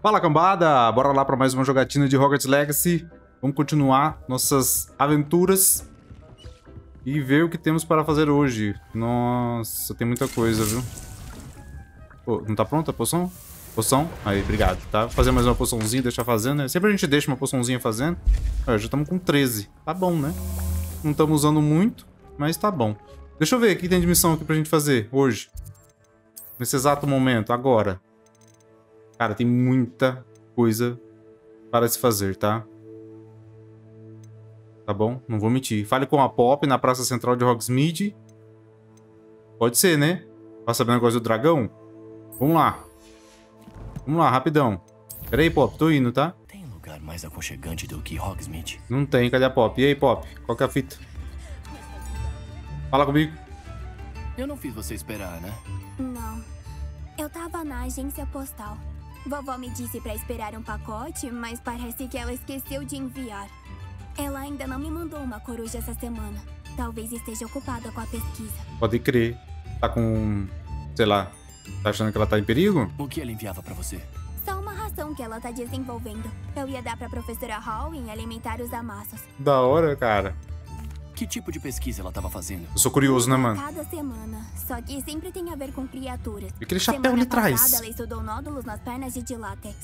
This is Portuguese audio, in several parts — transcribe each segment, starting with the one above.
Fala, cambada! Bora lá para mais uma jogatina de Hogwarts Legacy. Vamos continuar nossas aventuras e ver o que temos para fazer hoje. Nossa, tem muita coisa, viu? Pô, não tá pronta a poção? Poção? Aí, obrigado, tá? Vou fazer mais uma poçãozinha, deixar fazendo, né? Sempre a gente deixa uma poçãozinha fazendo. Já estamos com 13. Tá bom, né? Não estamos usando muito, mas tá bom. Deixa eu ver o que tem de missão aqui pra gente fazer hoje. Nesse exato momento, agora. Cara, tem muita coisa para se fazer, tá? Tá bom? Não vou mentir. Fale com a Pop na Praça Central de Hogsmeade. Pode ser, né? Tá sabendo o negócio do dragão? Vamos lá. Vamos lá, rapidão. Pera aí, Pop. Tô indo, tá? Tem lugar mais aconchegante do que Hogsmeade? Não tem. Cadê a Pop? E aí, Pop? Qual que é a fita? Fala comigo. Eu não fiz você esperar, né? Não. Eu tava na agência postal. Vovó me disse pra esperar um pacote, mas parece que ela esqueceu de enviar. Ela ainda não me mandou uma coruja essa semana. Talvez esteja ocupada com a pesquisa. Pode crer. Tá com... sei lá. Tá achando que ela tá em perigo? O que ela enviava pra você? Só uma ração que ela tá desenvolvendo. Eu ia dar pra professora Hall em alimentar os amassos. Da hora, cara. Que tipo de pesquisa ela tava fazendo? Eu sou curioso, né, mano? Cada semana. Só que sempre tem a ver com criaturas. E aquele chapéu Semana ali atrás? passada, ela estudou nódulos nas pernas de látex.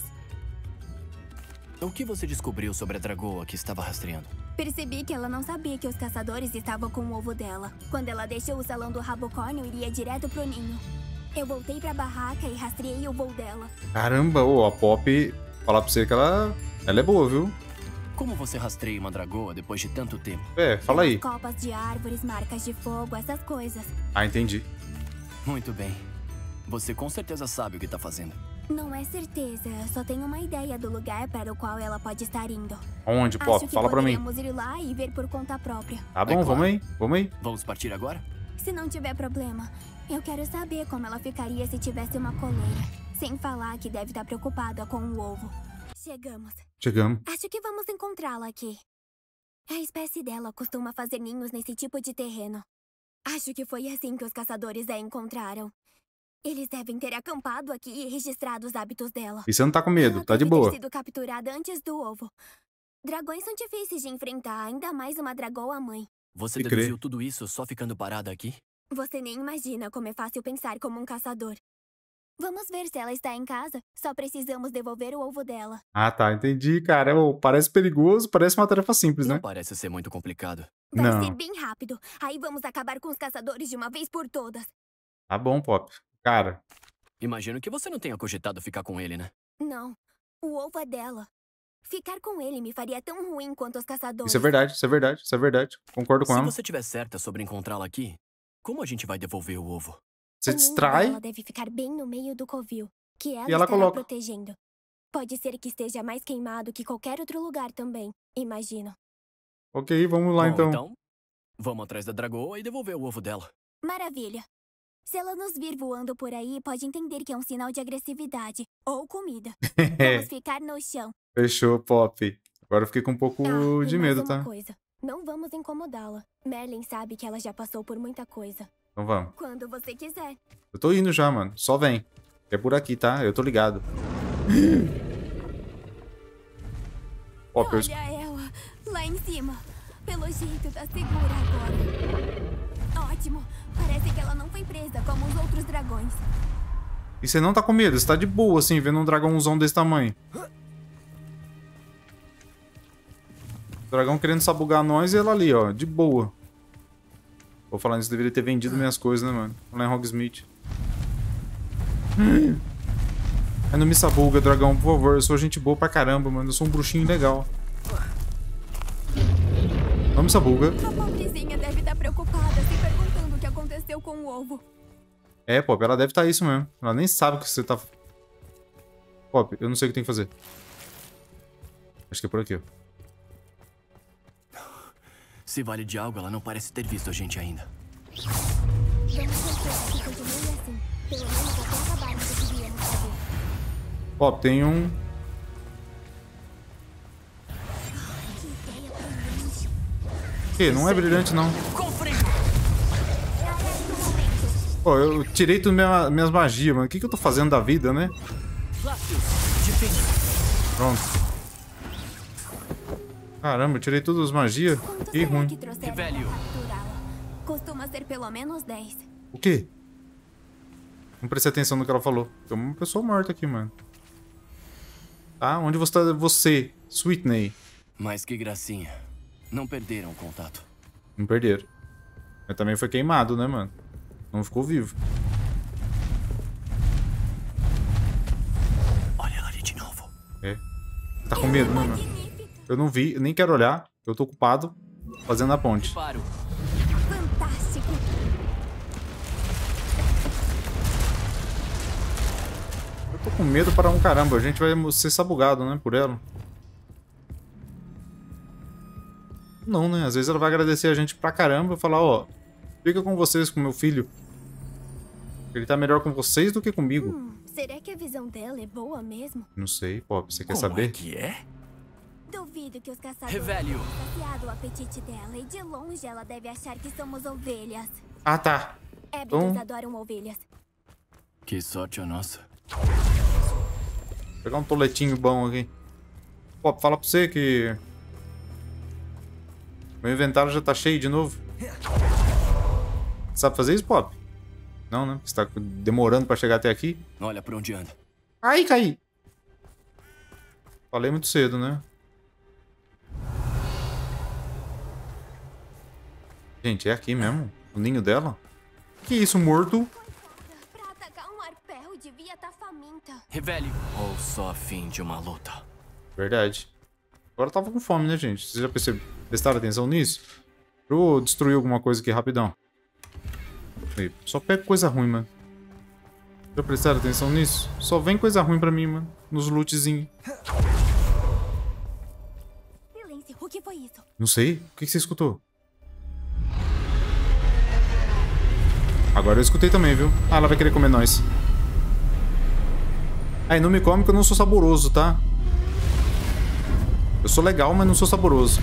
O que você descobriu sobre a dragoa que estava rastreando? Percebi que ela não sabia que os caçadores estavam com o ovo dela. Quando ela deixou o salão do rabocórnio, iria direto pro ninho. Eu voltei pra barraca e rastreei o voo dela. Caramba, ô, a Pop... falar pra você que ela é boa, viu? Como você rastreia uma dragoa depois de tanto tempo? Fala aí. Copas de árvores, marcas de fogo, essas coisas. Ah, entendi. Muito bem. Você com certeza sabe o que tá fazendo. Não é certeza, só tenho uma ideia do lugar para o qual ela pode estar indo. Onde, Pop? Acho que Fala pra mim. poderíamos ir lá e ver por conta própria. Tá bom, claro. vamos aí, vamos aí. Vamos partir agora? Se não tiver problema, eu quero saber como ela ficaria se tivesse uma coleira. Sem falar que deve estar preocupada com o ovo. Chegamos. Chegamos. Acho que vamos encontrá-la aqui. A espécie dela costuma fazer ninhos nesse tipo de terreno. Acho que foi assim que os caçadores a encontraram. Eles devem ter acampado aqui e registrado os hábitos dela. E você não tá com medo, Ela tá de deve ter boa. sido capturada antes do ovo. Dragões são difíceis de enfrentar, ainda mais uma dragoa-mãe. Você Se deduziu crê. tudo isso só ficando parada aqui? Você nem imagina como é fácil pensar como um caçador. Vamos ver se ela está em casa. Só precisamos devolver o ovo dela. Ah, tá, entendi, cara. Ô, parece perigoso, parece uma tarefa simples, Não né? parece ser muito complicado. Vai Não. ser bem rápido. Aí vamos acabar com os caçadores de uma vez por todas. Tá bom, Pop. Cara, Imagino que você não tenha cogitado ficar com ele, né? Não, o ovo é dela. Ficar com ele me faria tão ruim quanto os caçadores. isso é verdade, isso é verdade, isso é verdade. Concordo com Se ela. você tiver certa sobre encontrá-la aqui, como a gente vai devolver o ovo? Você O ninho distrai dela deve ficar bem no meio do covil, que ela, E ela estará coloca. protegendo. Pode ser que esteja mais queimado que qualquer outro lugar também, imagino. Ok, vamos lá Bom, então. vamos atrás da dragoa e devolver o ovo dela. Maravilha. Se ela nos vir voando por aí, pode entender que é um sinal de agressividade. Ou comida. Vamos ficar no chão. Fechou, Pop. Agora eu fiquei com um pouco Ah, de e mais medo, uma tá? coisa. Não vamos incomodá-la. Merlin sabe que ela já passou por muita coisa. Então vamos. Quando você quiser. Eu tô indo já, mano. Só vem. É por aqui, tá? Eu tô ligado. Pop, eu... Olha ela, lá em cima. Pelo jeito tá segura agora. Ótimo. Parece que ela não foi presa como os outros dragões. E você não tá com medo? Você tá de boa, assim, vendo um dragãozão desse tamanho. O dragão querendo sabugar nós e ela ali, ó. De boa. Vou falar nisso, deveria ter vendido minhas coisas, né, mano? Lá em Hogsmeade. Ai, não me sabuga, dragão, por favor. Eu sou gente boa pra caramba, mano. Eu sou um bruxinho legal. Não me sabuga. A pobrezinha deve estar preocupada, se perguntando o que aconteceu com o ovo. É, Pop, ela deve estar isso mesmo. Ela nem sabe o que você tá... Pop, eu não sei o que tem que fazer. Acho que é por aqui, ó. Se vale de algo, ela não parece ter visto a gente ainda. Vamos tentar que continue assim. Pelo menos até acabar o que queríamos fazer. Pop, tem um... Que ideia brilhante. Que? Não é brilhante, não. Cofre! Pô, eu tirei tudo minhas magias, mano. O que eu tô fazendo da vida, né? Flácios, Pronto. Caramba, eu tirei todas as magias. Quantos Que será ruim. que trouxeram pra capturá-la? Costuma ser pelo menos 10. O quê? Não prestei atenção no que ela falou. Tem uma pessoa morta aqui, mano. Tá? Onde você tá? Você, Sweetney. Mas que gracinha. Não perderam o contato. Não perderam. Mas também foi queimado, né, mano? Não ficou vivo. Olha ela ali de novo. É. Tá com medo, né, mano? Eu não vi, eu nem quero olhar. Eu tô ocupado fazendo a ponte. Paro. Fantástico. Eu tô com medo para um caramba. A gente vai ser sabugado, né, por ela. Não, né? Às vezes ela vai agradecer a gente pra caramba e falar, ó, fica com vocês, com meu filho. Ele tá melhor com vocês do que comigo. Será que a visão dela é boa mesmo? Não sei, Pop, você quer Como saber? é que é? Duvido que os caçadores Revelio. tenham saciado o apetite dela. E de longe ela deve achar que somos ovelhas. Ah, tá. Ébicos adoram ovelhas. Que sorte a nossa. Vou pegar um toletinho bom aqui. Pop, fala pra você que... meu inventário já tá cheio de novo. Sabe fazer isso, Pop? Não, né? Você tá demorando pra chegar até aqui. Olha pra onde anda. Ai, caí. Falei muito cedo, né? Gente, é aqui mesmo? O ninho dela? Que isso, morto? Pra atacar um arpel, devia estar faminta. Revelio. Ou só a fim de uma luta. Verdade. Agora eu tava com fome, né, gente? Vocês já prestaram atenção nisso? Deixa eu destruir alguma coisa aqui rapidão. Aí, só pego coisa ruim, mano. Já prestaram atenção nisso? Só vem coisa ruim pra mim, mano. Nos lootzinhos. Silêncio, o que foi isso? Não sei. O que você escutou? Agora eu escutei também, viu? Ah, ela vai querer comer nós. Aí, não me come que eu não sou saboroso, tá? Eu sou legal, mas não sou saboroso.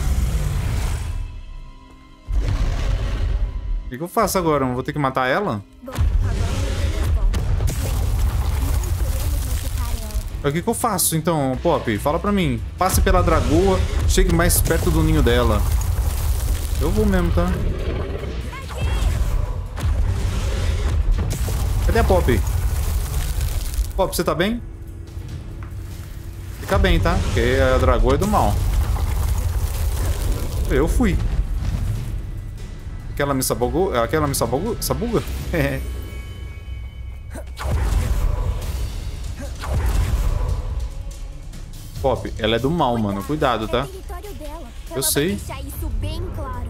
O que eu faço agora? Eu vou ter que matar ela? Bom, agora eu respondo. Não queremos machucar ela. O que eu faço, então, Pop? Fala pra mim. Passe pela dragoa, chegue mais perto do ninho dela. Eu vou mesmo, tá? Cadê a Pop? Pop, você tá bem? Fica bem, tá? Porque a dragoa é do mal. Eu fui. Aquela me sabugou? Aquela me sabugou? Sabuga? É. Pop, ela é do mal, mano. Cuidado, tá? É território dela. Eu Ela sei. vai deixar isso bem claro.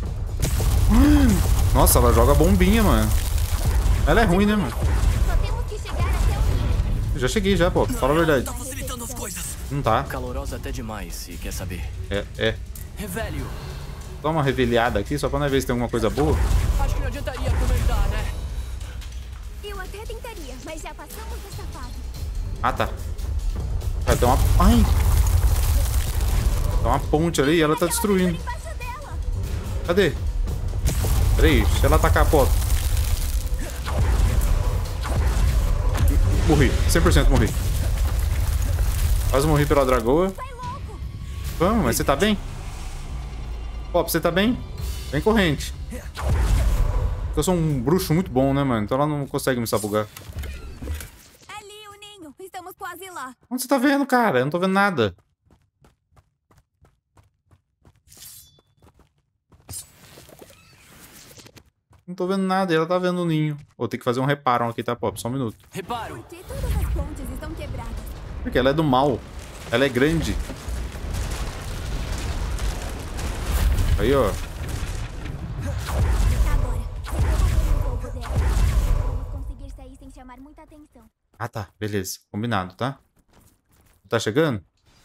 Nossa, ela joga bombinha, mano. Ela é ruim, né, mano? Só temos que chegar até o ninho. Eu já cheguei já, Pop. Fala a verdade. Tá facilitando as coisas. Não tá. Calorosa até demais, se quer saber. É. Revelio. Dá uma reveliada aqui, só pra nós ver se tem alguma coisa boa. Acho que não adiantaria comentar, né? Eu até tentaria, mas já passamos dessa fase. Ah, tá. Vai ter uma... Ai! Tem uma ponte ali e ela tá destruindo. Embaixo dela. Cadê? Peraí, deixa ela atacar a Pop. Morri. 100% morri. Quase morri pela dragoa. Vai louco. Vamos, mas você tá bem? Pop, você tá bem? Vem corrente. Eu sou um bruxo muito bom, né, mano? Então ela não consegue me sabugar. Ali o ninho. Estamos quase lá. Onde você tá vendo, cara? Eu não tô vendo nada. Não tô vendo nada, e ela tá vendo o ninho. Vou ter que fazer um reparo aqui, tá, Pop? Só um minuto. Reparo. Por que todas as pontes estão quebradas? Porque ela é do mal. Ela é grande. Aí, ó. Agora, se derrubarmos o alvo dela, vamos conseguir sair sem chamar muita atenção. Ah, tá. Beleza. Combinado, tá? Tá chegando?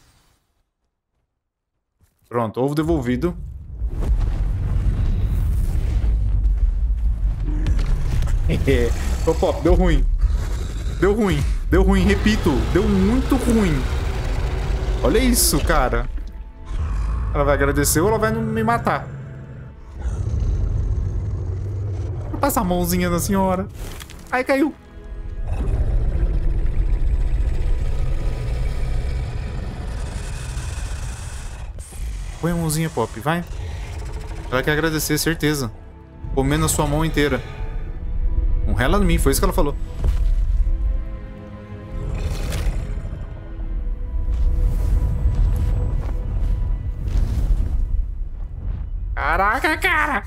Pronto. Ovo devolvido. Ô, Pop, deu ruim. Deu ruim. Deu ruim, repito. Deu muito ruim. Olha isso, cara. Ela vai agradecer ou ela vai me matar? Vou passar a mãozinha na senhora. Ai, caiu. Põe a mãozinha, Pop, vai. Ela quer agradecer, certeza. Comendo a sua mão inteira. Não rela em mim, foi isso que ela falou. Caraca, cara!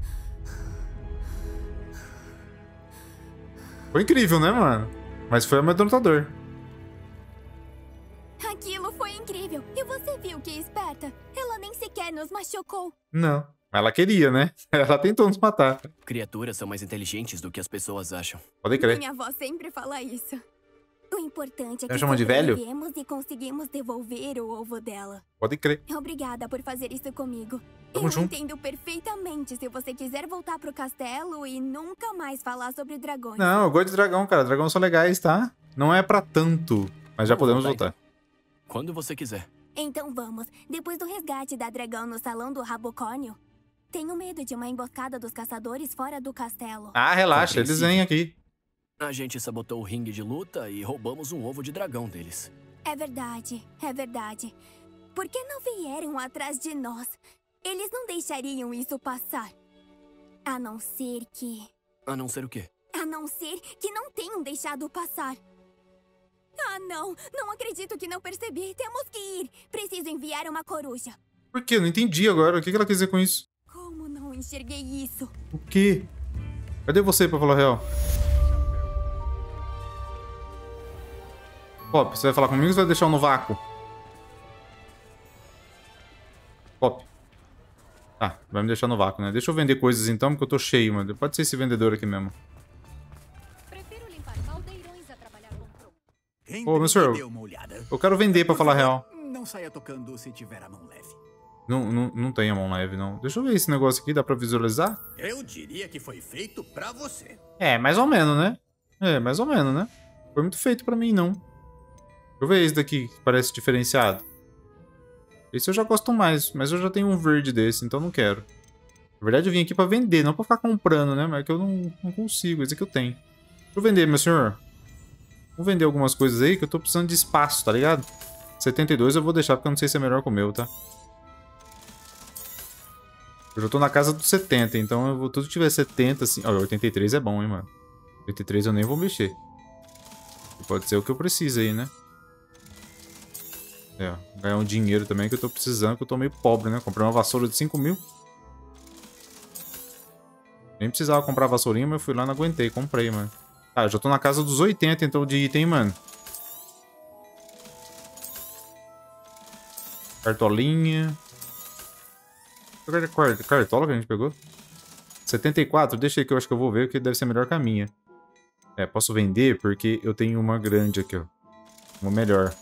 Foi incrível, né, mano? Mas foi amedrontador. Aquilo foi incrível. E você viu que esperta? Ela nem sequer nos machucou. Não. Ela queria, né? Ela tentou nos matar. Criaturas são mais inteligentes do que as pessoas acham. Pode crer. Minha avó sempre fala isso. O importante é Ela que chama de velho? sobrevivemos e conseguimos devolver o ovo dela. Pode crer. Obrigada por fazer isso comigo. Tamo Eu junto. entendo perfeitamente se você quiser voltar pro castelo e nunca mais falar sobre dragões. Não, eu gosto de dragão, cara. Dragões são legais, tá? Não é pra tanto. Mas já podemos voltar. Quando você quiser. Então vamos. Depois do resgate da dragão no salão do Rabocônio, tenho medo de uma emboscada dos caçadores fora do castelo. Ah, relaxa. Eles vêm aqui. A gente sabotou o ringue de luta e roubamos um ovo de dragão deles. É verdade, é verdade. Por que não vieram atrás de nós? Eles não deixariam isso passar. A não ser que... A não ser o quê? A não ser que não tenham deixado passar. Ah, não! Não acredito que não percebi. Temos que ir. Preciso enviar uma coruja. Por quê? Eu não entendi agora. O que ela quer dizer com isso? Como não enxerguei isso? O quê? Cadê você pra falar a real? Pop, você vai falar comigo ou você vai deixar eu no vácuo? Pop. Tá, vai me deixar no vácuo, né? Deixa eu vender coisas então, porque eu tô cheio, mano. Pode ser esse vendedor aqui mesmo. Prefiro limpar caldeirões a trabalhar com Ô, meu senhor, Dê uma olhada. eu quero vender pra falar a real. Não saia tocando se tiver a mão leve. Não tem a mão leve, não. Deixa eu ver esse negócio aqui, dá pra visualizar? Eu diria que foi feito pra você. É, mais ou menos, né? É, mais ou menos, né? Foi muito feito pra mim, não. Deixa eu ver esse daqui, que parece diferenciado. Esse eu já gosto mais, mas eu já tenho um verde desse, então não quero. Na verdade eu vim aqui pra vender, não pra ficar comprando, né? Mas é que eu não consigo, esse aqui eu tenho. Deixa eu vender, meu senhor. Vou vender algumas coisas aí, que eu tô precisando de espaço, tá ligado? 72 eu vou deixar, porque eu não sei se é melhor que o meu, tá? Eu já tô na casa dos 70, então eu vou, tudo que tiver 70, assim... Olha, 83 é bom, hein, mano. 83 eu nem vou mexer. Pode ser o que eu preciso aí, né? É, ó, ganhar um dinheiro também que eu tô precisando, que eu tô meio pobre, né? Comprei uma vassoura de 5 mil. Nem precisava comprar vassourinha, mas eu fui lá e não aguentei. Comprei, mano. Ah, eu já tô na casa dos 80, então, de item, mano. Cartolinha. Cartola que a gente pegou? 74, deixa aí que eu acho que eu vou ver, que deve ser melhor que a minha. É, posso vender porque eu tenho uma grande aqui, ó. Uma melhor.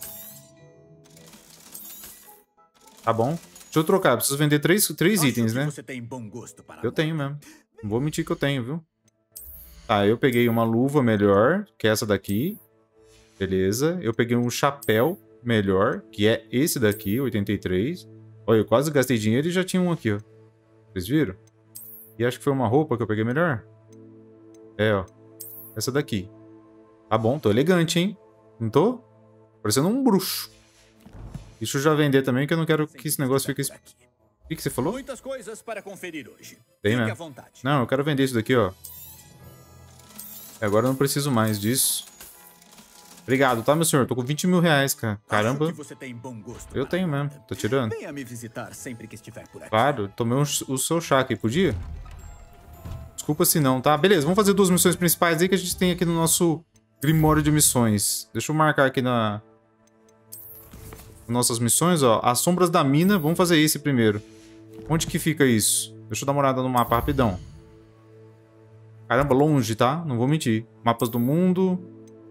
Tá bom. Deixa eu trocar, preciso vender três itens, né? Você tem bom gosto para Eu tenho mesmo. Não vou mentir que eu tenho, viu? Tá, eu peguei uma luva melhor, que é essa daqui. Beleza. Eu peguei um chapéu melhor, que é esse daqui, 83. Olha, eu quase gastei dinheiro e já tinha um aqui, ó. Vocês viram? E acho que foi uma roupa que eu peguei melhor. É, ó. Essa daqui. Tá bom, tô elegante, hein? Não tô? Parecendo um bruxo. Deixa eu já vender também, que eu não quero que esse negócio fique... O que você falou? Muitas coisas para conferir hoje. Tem Fique mesmo. à vontade. Não, eu quero vender isso daqui, ó. Agora eu não preciso mais disso. Obrigado, tá, meu senhor? Tô com 20 mil reais, cara. Caramba. Acho que você tem bom gosto Eu para tenho nada. mesmo. Tô tirando. Venha me visitar sempre que estiver por aqui. Claro, tomei o seu chá aqui, podia? Desculpa se não, tá? Beleza, vamos fazer 2 missões principais aí que a gente tem aqui no nosso Grimório de Missões. Deixa eu marcar aqui na... Nossas missões, ó. As Sombras da Mina. Vamos fazer esse primeiro. Onde que fica isso? Deixa eu dar uma olhada no mapa rapidão. Caramba, longe, tá? Não vou mentir. Mapas do mundo.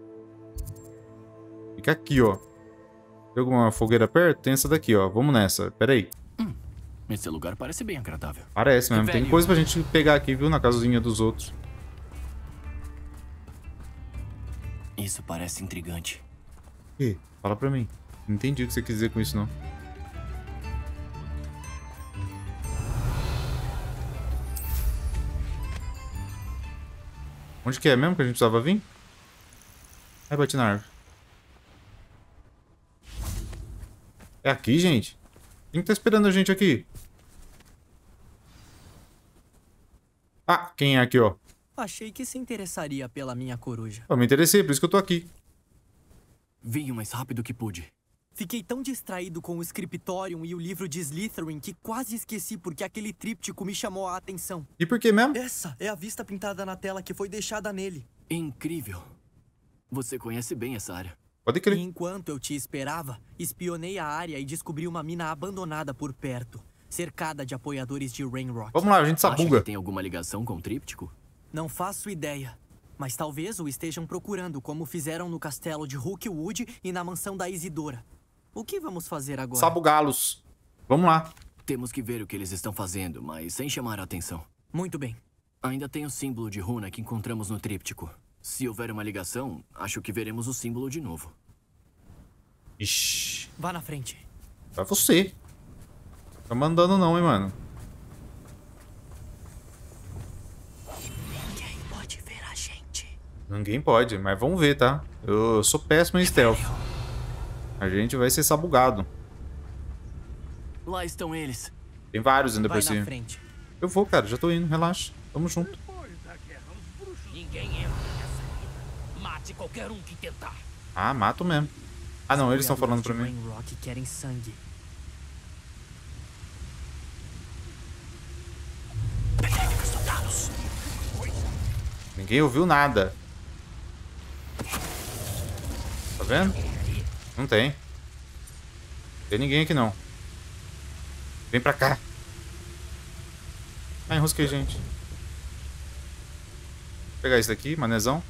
Fica aqui, ó. Tem alguma fogueira perto? Tem essa daqui, ó. Vamos nessa. Pera aí. Esse lugar parece bem agradável. Parece mesmo. Tem Velho. coisa pra gente pegar aqui, viu? Na casinha dos outros. Isso parece intrigante. Ih, fala pra mim. Não entendi o que você quis dizer com isso, não. Onde que é mesmo que a gente precisava vir? Ai, bati na árvore. É aqui, gente? Quem tá esperando a gente aqui? Ah, quem é aqui, ó? Achei que se interessaria pela minha coruja. Eu me interessei, por isso que eu tô aqui. Vim o mais rápido que pude. Fiquei tão distraído com o Scriptorium e o livro de Slytherin que quase esqueci porque aquele tríptico me chamou a atenção. E por que mesmo? Essa é a vista pintada na tela que foi deixada nele. Incrível. Você conhece bem essa área. Pode E crer. enquanto eu te esperava, espionei a área e descobri uma mina abandonada por perto, cercada de apoiadores de Rainrock. Vamos lá, a gente Acha sabuga. que tem alguma ligação com o tríptico? Não faço ideia, mas talvez o estejam procurando, como fizeram no castelo de Rookwood e na mansão da Isidora. O que vamos fazer agora? Sabugá-los. Vamos lá. Temos que ver o que eles estão fazendo, mas sem chamar a atenção. Muito bem. Ainda tem o símbolo de runa que encontramos no tríptico. Se houver uma ligação, acho que veremos o símbolo de novo. Ixi. Vá na frente. Vai você. Tá mandando não, hein, mano. Ninguém pode ver a gente. Ninguém pode, mas vamos ver, tá? Eu sou péssimo em stealth. A gente vai ser sabugado. Lá estão eles. Tem vários ainda Vai por na cima. frente. Eu vou, cara. Já tô indo. Relaxa. Tamo junto. Ninguém entra nessa vida. Mate qualquer um que tentar. Ah, mato mesmo. Ah, não. Eles estão falando pra Apoiadores mim. de Rainrock querem sangue. Ninguém ouviu nada. Tá vendo? Não tem. Tem ninguém aqui, não. Vem pra cá. Ah, enrosquei, gente. Vou pegar esse daqui, manezão.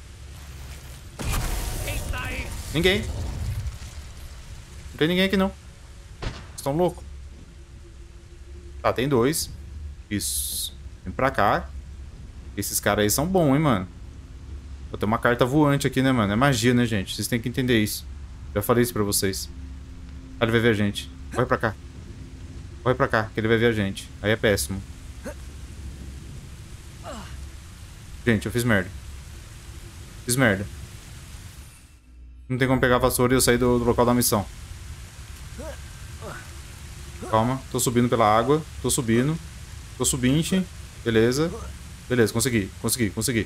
Ninguém. Não tem ninguém aqui, não. Estão loucos? Tá, tem dois. Isso. Vem pra cá. Esses caras aí são bons, hein, mano. Vou ter uma carta voante aqui, né, mano? É magia, né, gente? Vocês têm que entender isso. Já falei isso pra vocês. Ah, ele vai ver a gente. Corre pra cá. Corre pra cá, que ele vai ver a gente. Aí é péssimo. Gente, eu fiz merda. Fiz merda. Não tem como pegar a vassoura e eu sair do local da missão. Calma, tô subindo pela água. Tô subindo. Tô subindo. Beleza. Beleza, consegui. Consegui.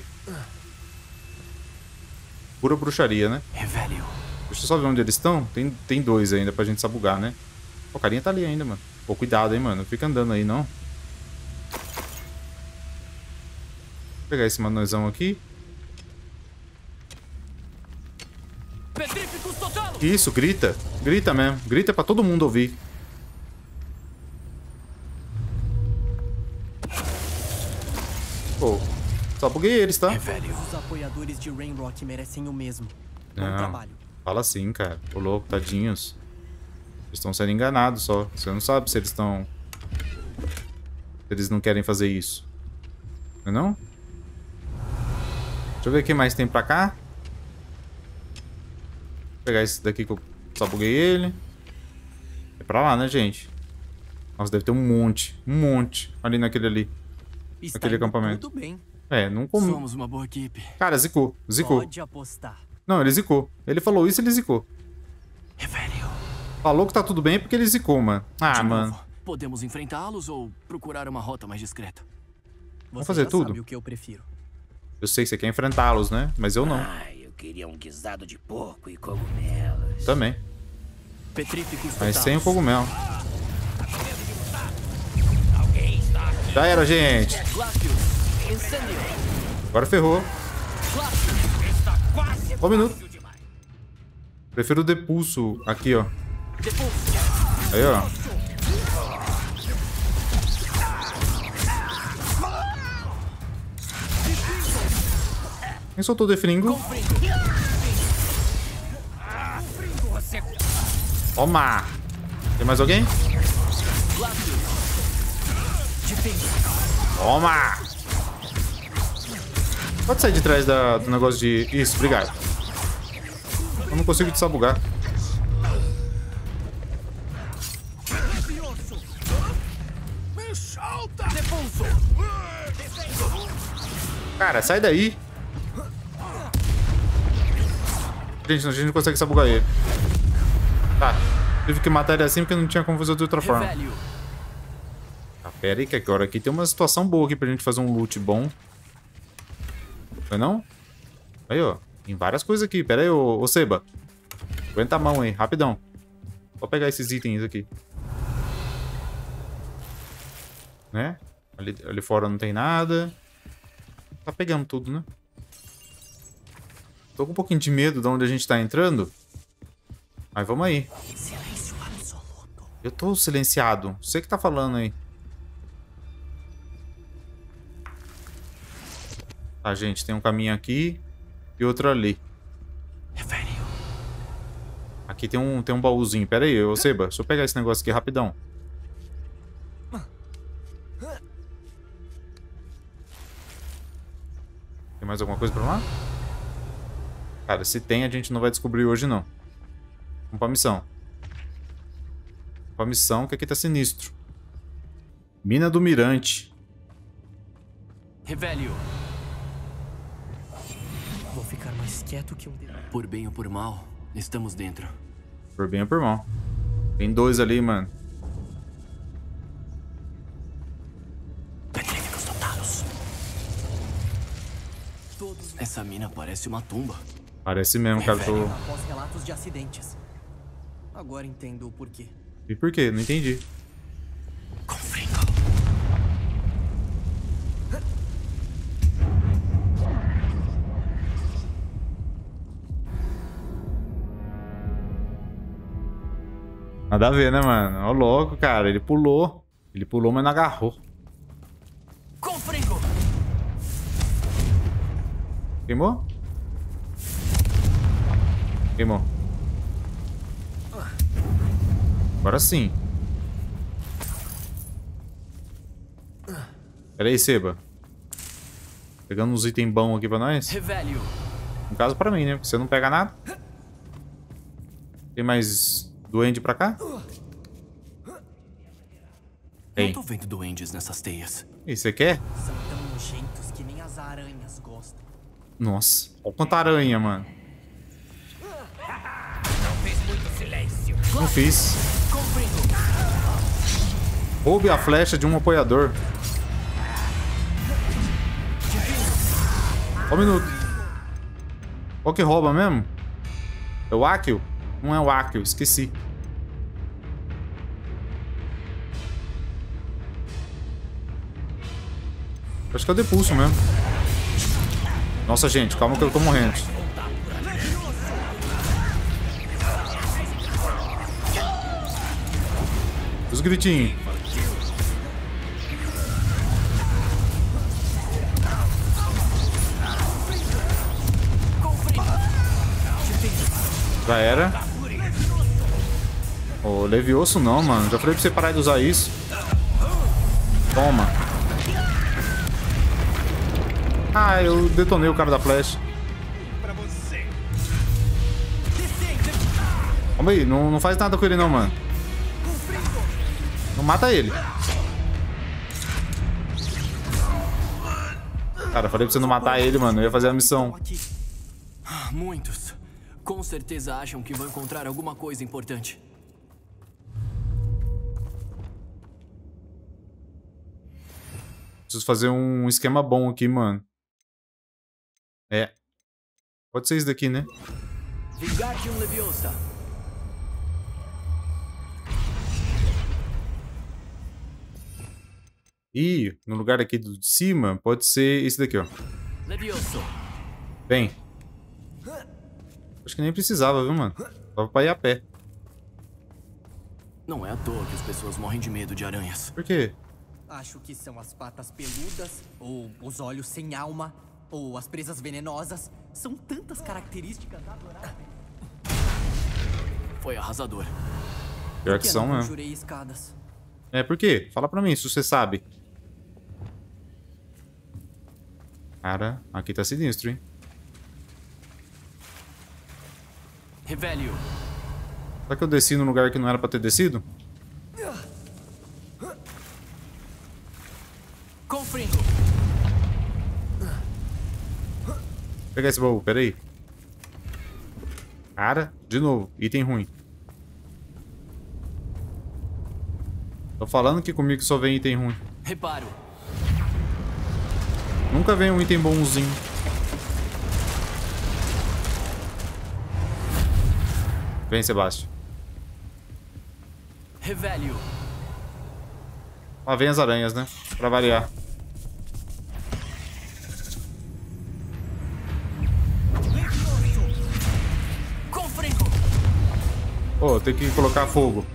Pura bruxaria, né? Revelio. Deixa eu só ver onde eles estão. Tem dois ainda pra gente sabugar, né? Pô, o carinha tá ali ainda, mano. Pô, cuidado, hein, mano. Não fica andando aí, não. Vou pegar esse manuezão aqui. Isso, grita. Grita mesmo. Grita pra todo mundo ouvir. Pô, só buguei eles, tá? Revelio. Os apoiadores de Rainrock merecem o mesmo. Bom Não. trabalho. Fala assim, cara. Ô, louco, tadinhos. Eles estão sendo enganados só. Você não sabe se eles estão... Se eles não querem fazer isso. Não é não? Deixa eu ver o que mais tem pra cá. Vou pegar esse daqui que eu só buguei ele. É pra lá, né, gente? Nossa, deve ter um monte. Um monte. Ali naquele ali. Está Aquele indo acampamento. Tudo bem. É, não como... Somos uma boa equipe. Cara, zicou. Zicou. Pode apostar. Não, ele zicou. Ele falou isso, ele zicou. Revelio. Falou que tá tudo bem porque ele zicou, mano. Ah, De mano. novo, podemos enfrentá-los ou procurar uma rota mais discreta? Você fazer já tudo? sabe o que eu prefiro. Eu sei que você quer enfrentá-los, né? Mas eu não. Ai, eu queria um guisado de porco e cogumelos. Também. Petríficos Mas totais. sem o cogumelo. Alguém está aqui. Já era, gente. Glacius, incêndio. Agora ferrou. Está quase Só um minuto. fácil demais. Prefiro o depulso aqui, ó. Depulso. Aí, ó. Quem soltou o definingo? Toma! Tem mais alguém? Glacius. Toma! Pode sair de trás do negócio de... Isso, obrigado. Eu não consigo te sabugar. Depulso. Cara, sai daí. Gente, a gente não consegue sabugar ele. Tá. Tive que matar ele assim porque não tinha como fazer de outra forma. Revelio. Ah, pera aí, que agora aqui tem uma situação boa aqui pra gente fazer um loot bom. Foi não? Aí, ó. Tem várias coisas aqui. Pera aí, ô Seba. Aguenta a mão aí, rapidão. Vou pegar esses itens aqui. Né? Ali fora não tem nada. Tá pegando tudo, né? Tô com um pouquinho de medo de onde a gente tá entrando. Mas vamos aí. Silêncio absoluto. Eu tô silenciado. Você que tá falando aí. Tá, gente. Tem um caminho aqui e outro ali. Revelio. Aqui tem um baúzinho. Pera aí, ô Seba. Deixa eu pegar esse negócio aqui rapidão. Tem mais alguma coisa pra lá? Cara, se tem, a gente não vai descobrir hoje, não. Vamos pra missão. Vamos pra missão, que aqui tá sinistro. Mina do Mirante. Revelio. Vou ficar mais quieto que um dedo. Por bem ou por mal, estamos dentro. Por bem ou por mal. Tem dois ali, mano. Petríficos totados. Essa mina parece uma tumba. Parece mesmo, cara. Tô... Após relatos de acidentes. Agora entendo o porquê. E por quê? Não entendi. Confringo. Nada a ver, né, mano? Ó, louco, cara. Ele pulou. Ele pulou, mas não agarrou. Confringo. Queimou? Queimou. Agora sim. Pera aí, Seba. Pegando uns itens bons aqui pra nós. Revelio. No caso pra mim, né? Porque você não pega nada. Tem mais duende pra cá? Tem. Não tô vendo duendes nessas teias. E você quer? São tão nojentos que nem as aranhas gostam. Nossa. Olha quanta aranha, mano. Não fez muito silêncio. Não fiz. Confringo. Roube a flecha de um apoiador. Só um minuto. Qual que rouba mesmo? É o Akio? Não é o Akio, esqueci. Acho que é o Depulso mesmo. Nossa, gente, calma que eu tô morrendo. Os gritinhos. Já era. Ô, Levioso não, mano. Já falei pra você parar de usar isso. Toma. Ah, eu detonei o cara da flecha. Calma aí, não faz nada com ele não, mano. Não mata ele. Cara, falei pra você não matar ele, mano. Eu ia fazer a missão. Muitos. Com certeza acham que vão encontrar alguma coisa importante. Preciso fazer um esquema bom aqui, mano. É. Pode ser isso daqui, né? Vingardium Leviosa. E no lugar aqui de cima, pode ser esse daqui, ó. Levioso. Bem. Acho que nem precisava, viu, mano? Só pra ir a pé. Não é à toa que as pessoas morrem de medo de aranhas. Por quê? Acho que são as patas peludas, ou os olhos sem alma, ou as presas venenosas. São tantas características adoráveis. Foi arrasador. Pior que são, não mesmo. conjurei escadas? É, por quê? Fala pra mim, se você sabe. Cara, aqui tá sinistro, hein? Revelio. Será que eu desci num lugar que não era pra ter descido? Confringo. Vou pegar esse baú, peraí. Cara, de novo, item ruim. Tô falando que comigo só vem item ruim. Reparo. Nunca vem um item bonzinho. Vem, Sebastião. Revelio. Lá vem as aranhas, né? Pra variar. Confringo. Pô, tem que colocar fogo.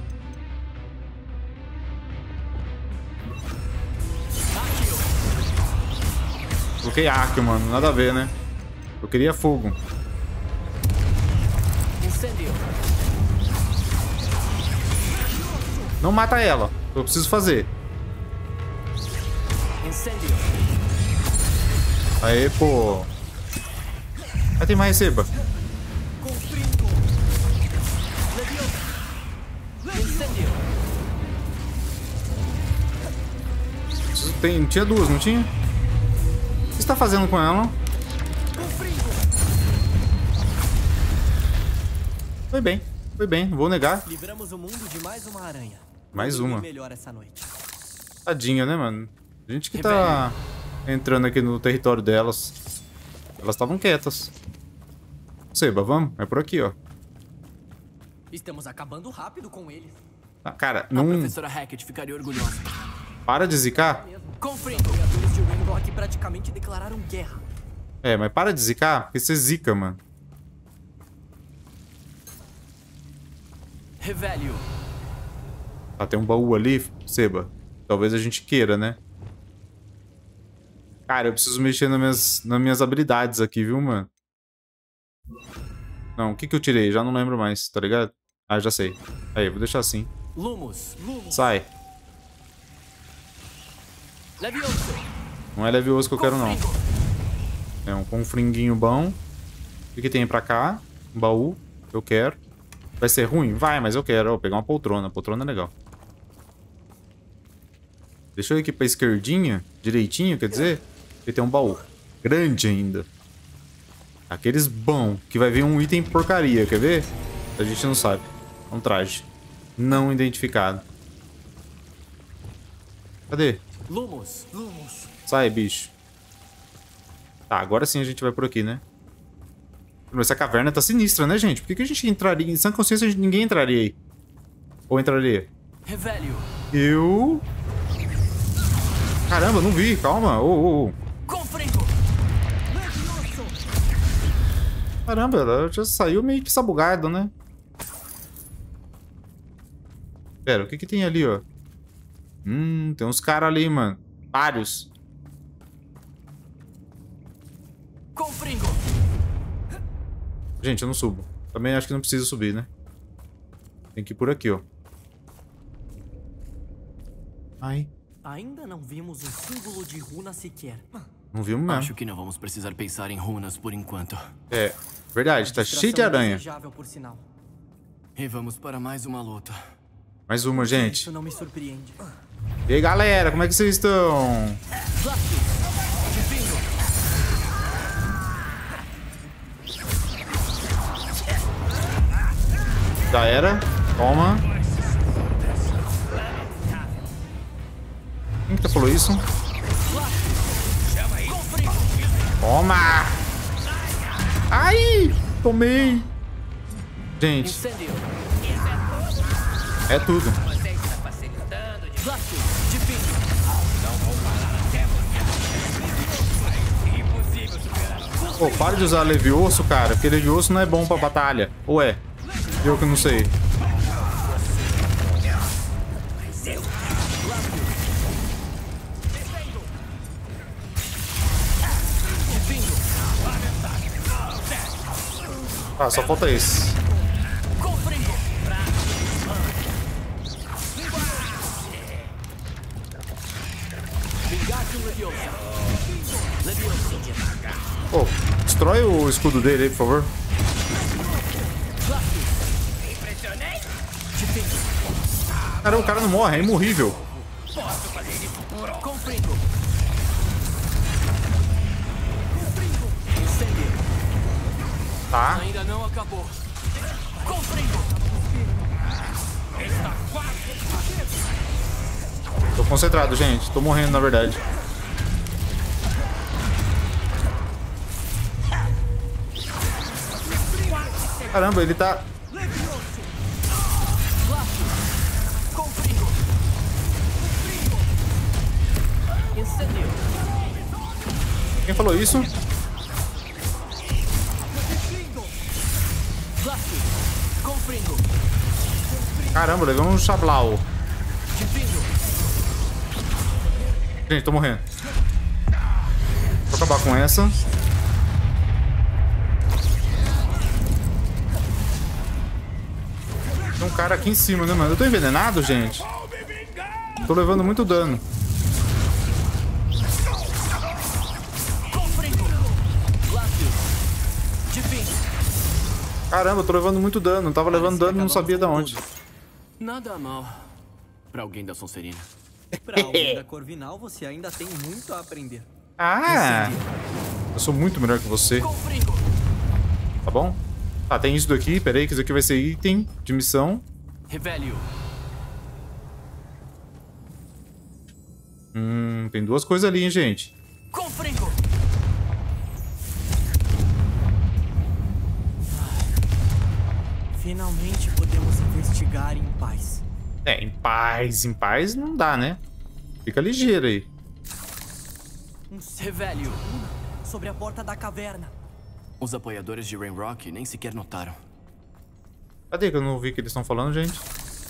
Coloquei Accio, mano. Nada a ver, né? Eu queria fogo. Incêndio. Não mata ela. Eu preciso fazer. Incêndio. Aê, pô. Aí tem mais, receba. Confringo. Incêndio. Tinha duas, não tinha? O que você tá fazendo com ela? Foi bem, não vou negar. Livramos o mundo de mais uma aranha. Mais uma. Melhor essa noite. Tadinha, né, mano? A gente que tá entrando aqui no território delas. Elas estavam quietas. Seba, vamos? É por aqui, ó. Estamos acabando rápido com eles. Ah, cara, A não... professora Hackett ficaria orgulhosa. Para de zicar. Confringo. Os apoiadores de Rainrock praticamente declararam guerra. É, mas para de zicar, porque você zica, mano. Revelio. Ah, tem um baú ali, Seba. Talvez a gente queira, né? Cara, eu preciso mexer nas minhas habilidades aqui, viu, mano? Não, o que eu tirei? Já não lembro mais, tá ligado? Ah, já sei. Aí, vou deixar assim. Lumos. Sai. Levioso. Não é Levioso que eu quero, não. Confringo. É um confringuinho bom. O que tem pra cá? Um baú. Eu quero. Vai ser ruim? Vai, mas eu quero. Vou pegar uma poltrona. Poltrona é legal. Deixa eu ir aqui pra esquerdinha. Direitinho, quer dizer? Porque tem um baú. Grande ainda. Aqueles bom. Que vai vir um item porcaria. Quer ver? A gente não sabe. É um traje. Não identificado. Cadê? Lumos. Sai, bicho. Tá, agora sim a gente vai por aqui, né? Essa caverna tá sinistra, né, gente? Por que a gente entraria? Em sã consciência, ninguém entraria aí. Ou entraria? Revelio. Eu... Caramba, não vi. Calma. Oh. Confringo. Caramba, ela já saiu meio que sabugada, né? Pera, o que tem ali, ó? Tem uns caras ali, mano. Vários. Confringo. Gente, eu não subo. Também acho que não precisa subir, né? Tem que ir por aqui, ó. Ai. Ainda não vimos um símbolo de runa sequer. Não vimos mesmo. Acho que não vamos precisar pensar em runas por enquanto. É, verdade. Tá cheio de aranha. Desejável, por sinal. E vamos para mais uma luta. Mais uma, gente. Isso não me surpreende. E aí, galera, como é que vocês estão? Já era. Toma. Quem que falou isso? Toma! Ai! Tomei! Gente, Incêndio. é tudo. Você está facilitando de Blast. De fim. impossível superar. Pô, para de usar Levioso, cara, porque Levioso não é bom pra batalha. Ou é? Eu que não sei. Ah, só falta esse. Confringo. Vingatio Leviosa. Levioso. Pô, destrói o escudo dele aí, por favor. Impressionei? Cara, o cara não morre, é imorrível. Posso fazer isso por honra. Confringo. Incêndio. Tá. Ainda não acabou. Confringo. Está quase. Concentrado, gente. Tô morrendo, na verdade. Caramba, ele tá... Quem falou isso? Caramba, levamos um chablau. Gente, tô morrendo. Vou acabar com essa. Tem um cara aqui em cima, né, mano? Eu tô envenenado, gente? Tô levando muito dano. Caramba, eu tô levando muito dano. Não tava levando dano e não sabia de onde. Nada mal. Pra alguém da Sonserina. Pra alguém da Corvinal, você ainda tem muito a aprender. Ah! Eu sou muito melhor que você. Tá bom? Tá, tem isso daqui. Pera aí, que isso aqui vai ser item de missão. Revelio. Tem duas coisas ali, hein, gente. Confringo. Finalmente podemos investigar em paz. É, em paz não dá, né? Fica ligeiro aí. Revelio. Sobre a porta da caverna. Os apoiadores de Rainrock nem sequer notaram. Cadê que eu não ouvi o que eles estão falando, gente?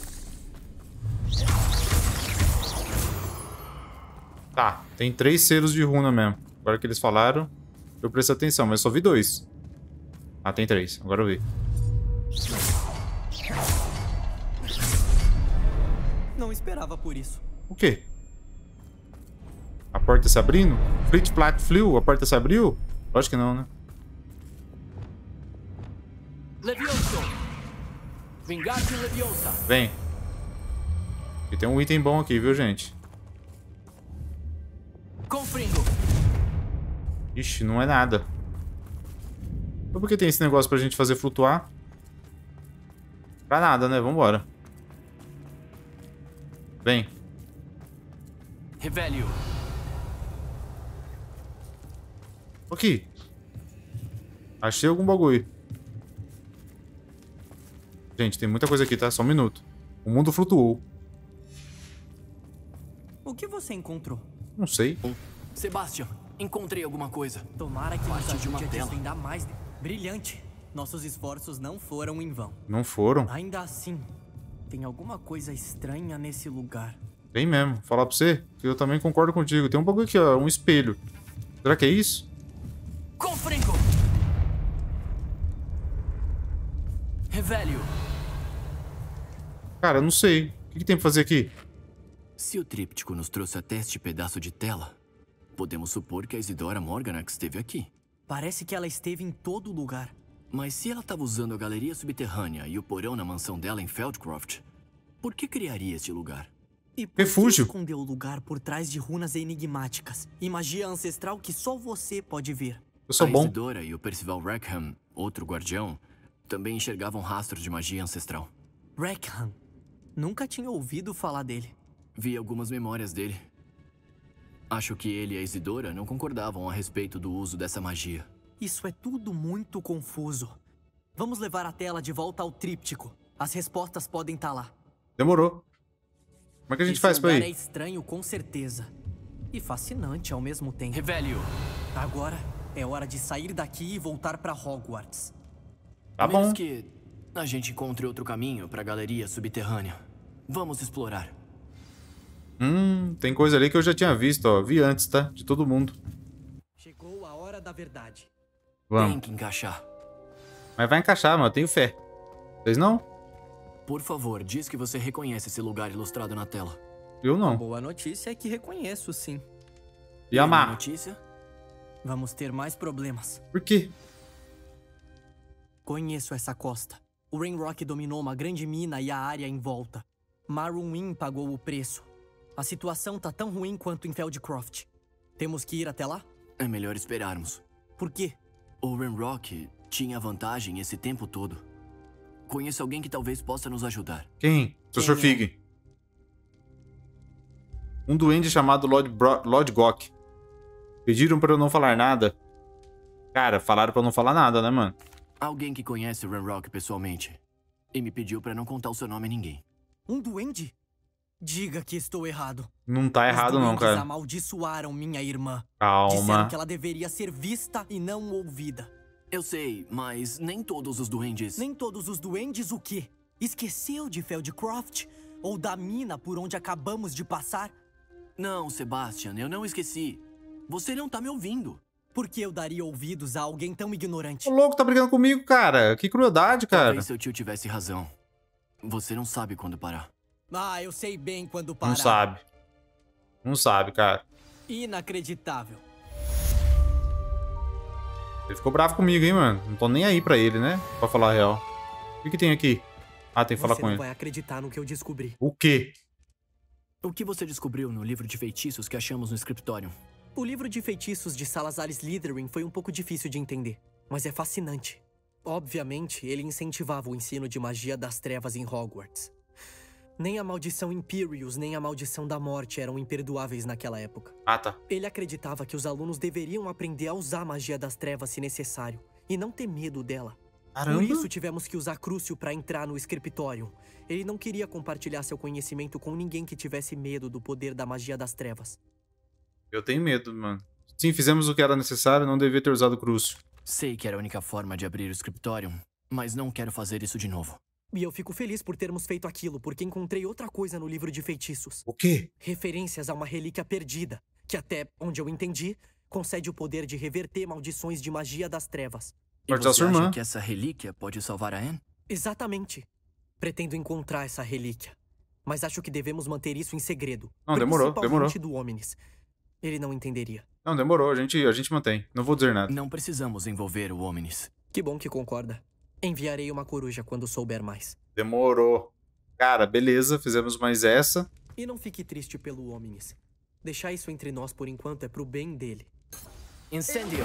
Tá, tem 3 selos de runa mesmo. Agora que eles falaram, eu prestei atenção, mas só vi 2. Ah, tem 3. Agora eu vi. Não esperava por isso. O quê? A porta se abrindo? Flit Plat Flew, a porta se abriu? Lógico que não, né? Levioso. Vingate Leviosa. Vem. E tem um item bom aqui, viu, gente? Confringo. Ixi, não é nada. Mas por que tem esse negócio pra gente fazer flutuar? Pra nada, né? Vambora. Vem. Revelio. Aqui. Achei algum bagulho. Gente, tem muita coisa aqui, tá? Só um minuto. O mundo flutuou. O que você encontrou? Não sei. Sebastian, encontrei alguma coisa. Tomara que Parte nos de uma ajude a tela. desvendar mais. Brilhante. Nossos esforços não foram em vão. Não foram. Ainda assim, tem alguma coisa estranha nesse lugar. Tem mesmo. Falar pra você que eu também concordo contigo. Tem um bagulho aqui, ó. Um espelho. Será que é isso? Confringo. Revelio. Cara, eu não sei. O que tem pra fazer aqui? Se o tríptico nos trouxe até este pedaço de tela, podemos supor que a Isidora Morganax esteve aqui. Parece que ela esteve em todo lugar. Mas se ela estava usando a galeria subterrânea e o porão na mansão dela em Feldcroft, por que criaria este lugar? E por Refúgio. que escondeu o lugar por trás de runas enigmáticas e magia ancestral que só você pode ver? Eu sou a bom. Isidora e o Percival Rackham, outro guardião, também enxergavam rastros de magia ancestral. Rackham. Nunca tinha ouvido falar dele. Vi algumas memórias dele. Acho que ele e a Isidora não concordavam a respeito do uso dessa magia. Isso é tudo muito confuso. Vamos levar a tela de volta ao tríptico. As respostas podem estar lá. Demorou. Como é que a gente Esse faz pra lugar é ir? estranho, com certeza. E fascinante ao mesmo tempo. Revelio. Agora é hora de sair daqui e voltar pra Hogwarts. Tá A menos bom. que a gente encontre outro caminho para a galeria subterrânea. Vamos explorar. Tem coisa ali que eu já tinha visto, ó. Vi antes, tá? De todo mundo. Chegou a hora da verdade. Tem Vamos. que encaixar. Mas vai encaixar, mano. Eu tenho fé. Vocês não? Por favor, diz que você reconhece esse lugar ilustrado na tela. Eu não. Boa notícia é que reconheço, sim. E a má Yamaha. notícia? Vamos ter mais problemas. Por quê? Conheço essa costa. O Rainrock dominou uma grande mina e a área em volta. Marunwin pagou o preço. A situação tá tão ruim quanto em Feldcroft. Temos que ir até lá? É melhor esperarmos. Por quê? O Rainrock tinha vantagem esse tempo todo. Conheço alguém que talvez possa nos ajudar. Quem? Professor Quem é? Fig. Um duende chamado Lord Gok. Pediram pra eu não falar nada. Cara, falaram pra eu não falar nada, né, mano? Alguém que conhece o Ranrock pessoalmente. E me pediu pra não contar o seu nome a ninguém. Um duende? Diga que estou errado. Não tá errado não, Os duendes cara. amaldiçoaram minha irmã. Calma. Disseram que ela deveria ser vista e não ouvida. Eu sei, mas nem todos os duendes... Nem todos os duendes o quê? Esqueceu de Feldcroft? Ou da mina por onde acabamos de passar? Não, Sebastian, eu não esqueci. Você não tá me ouvindo. Por que eu daria ouvidos a alguém tão ignorante? O louco tá brigando comigo, cara. Que crueldade, cara. Talvez seu tio tivesse razão. Você não sabe quando parar. Ah, eu sei bem quando parar. Não sabe. Não sabe, cara. Inacreditável. Ele ficou bravo comigo, hein, mano. Não tô nem aí pra ele, né? Pra falar a real. O que tem aqui? Ah, tem que falar Você com não ele. vai acreditar no que eu descobri. O quê? O que você descobriu no livro de feitiços que achamos no escritório? O livro de feitiços de Salazar Slytherin foi um pouco difícil de entender, mas é fascinante. Obviamente, ele incentivava o ensino de magia das trevas em Hogwarts. Nem a maldição Imperius, nem a maldição da morte eram imperdoáveis naquela época. Ah, tá. Ele acreditava que os alunos deveriam aprender a usar a magia das trevas se necessário, e não ter medo dela. Caramba. Por isso tivemos que usar Crucio para entrar no Scriptorium. Ele não queria compartilhar seu conhecimento com ninguém que tivesse medo do poder da magia das trevas. Eu tenho medo, mano. Sim, fizemos o que era necessário, não devia ter usado o Crucio. Sei que era a única forma de abrir o escritório, mas não quero fazer isso de novo. E eu fico feliz por termos feito aquilo, porque encontrei outra coisa no livro de feitiços. O quê? Referências a uma relíquia perdida, que até onde eu entendi, concede o poder de reverter maldições de magia das trevas. E Pode ser a você sua irmã. acha que essa relíquia pode salvar a Anne? Exatamente. Pretendo encontrar essa relíquia. Mas acho que devemos manter isso em segredo. Não, demorou, Principalmente do Omnis. Ele não entenderia. Não, demorou. A gente mantém. Não vou dizer nada. Não precisamos envolver o Omnis. Que bom que concorda. Enviarei uma coruja quando souber mais. Demorou. Cara, beleza. Fizemos mais essa. E não fique triste pelo Omnis. Deixar isso entre nós por enquanto é pro bem dele. Incêndio!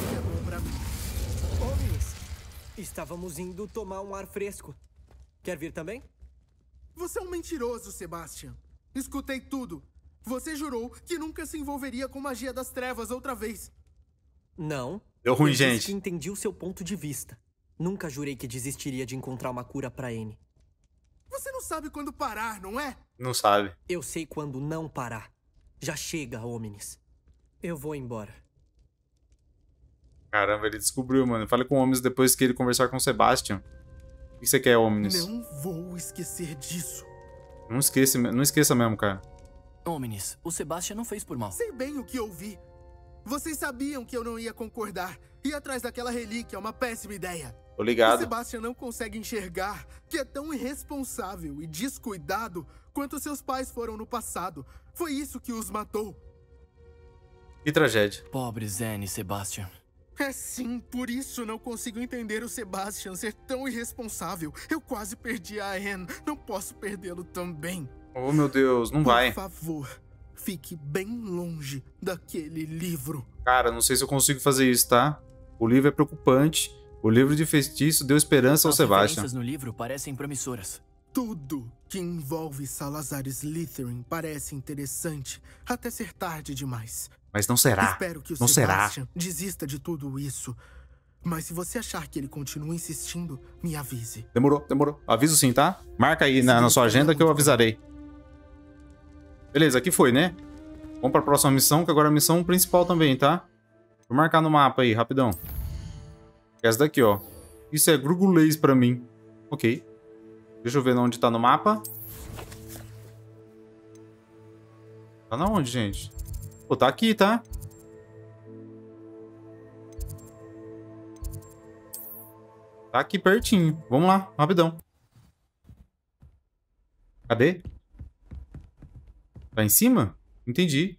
Omnis, estávamos indo tomar um ar fresco. Quer vir também? Você é um mentiroso, Sebastian. Escutei tudo. Você jurou que nunca se envolveria com magia das trevas outra vez. Não. Deu ruim, Eu disse gente. que entendi o seu ponto de vista. Nunca jurei que desistiria de encontrar uma cura pra Anne. Você não sabe quando parar, não é? Não sabe. Eu sei quando não parar. Já chega, Omnis. Eu vou embora. Caramba, ele descobriu, mano. Fale com o Omnis depois que ele conversar com o Sebastian. O que você quer, Omnis? Não vou esquecer disso. Não esqueça mesmo, cara. Omnis, o Sebastian não fez por mal. Sei bem o que ouvi. Vocês sabiam que eu não ia concordar. Ir atrás daquela relíquia é uma péssima ideia. Tô O ligado. Sebastian não consegue enxergar que é tão irresponsável e descuidado quanto seus pais foram no passado. Foi isso que os matou. Que tragédia. Pobres Anne e Sebastian. É sim, por isso não consigo entender o Sebastian ser tão irresponsável. Eu quase perdi a Anne. Não posso perdê-lo também. Oh, meu Deus. Não vai. Por favor, fique bem longe daquele livro. Cara, não sei se eu consigo fazer isso, tá? O livro é preocupante. O livro de feitiço deu esperança ao As Sebastian. referências no livro parecem promissoras. Tudo que envolve Salazar Slytherin parece interessante, até ser tarde demais. Mas não será. Espero que o Não será. Sebastian desista de tudo isso. Mas se você achar que ele continua insistindo, me avise. Demorou. Aviso sim, tá? Marca aí na sua agenda que eu avisarei. Beleza, aqui foi, né? Vamos pra próxima missão, que agora é a missão principal também, tá? Vou marcar no mapa aí, rapidão. Essa daqui, ó. Isso é grugulês pra mim. Ok. Deixa eu ver onde tá no mapa. Tá na onde, gente? Pô, tá aqui, tá? Tá aqui pertinho. Vamos lá, rapidão. Cadê? Tá em cima? Entendi.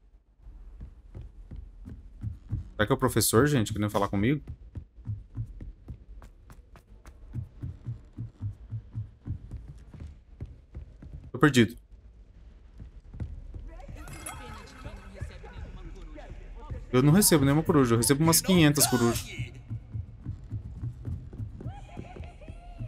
Será que é o professor, gente, querendo falar comigo? Tô perdido. Eu não recebo nenhuma coruja. Eu recebo umas 500 corujas.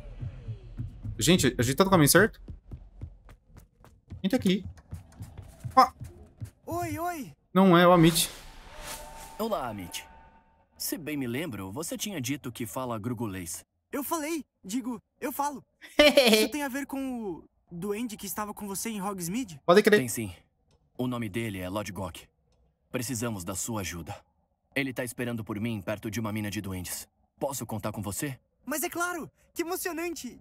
Gente, a gente tá no caminho certo? Quem tá aqui? Ah, Oi. não é o Amit. Olá, Amit. Se bem me lembro, você tinha dito que fala grugulês. Eu falo. Isso tem a ver com o duende que estava com você em Hogsmeade? Pode crer. Tem sim. O nome dele é Lodgok. Precisamos da sua ajuda. Ele tá esperando por mim perto de uma mina de duendes. Posso contar com você? Mas é claro! Que emocionante!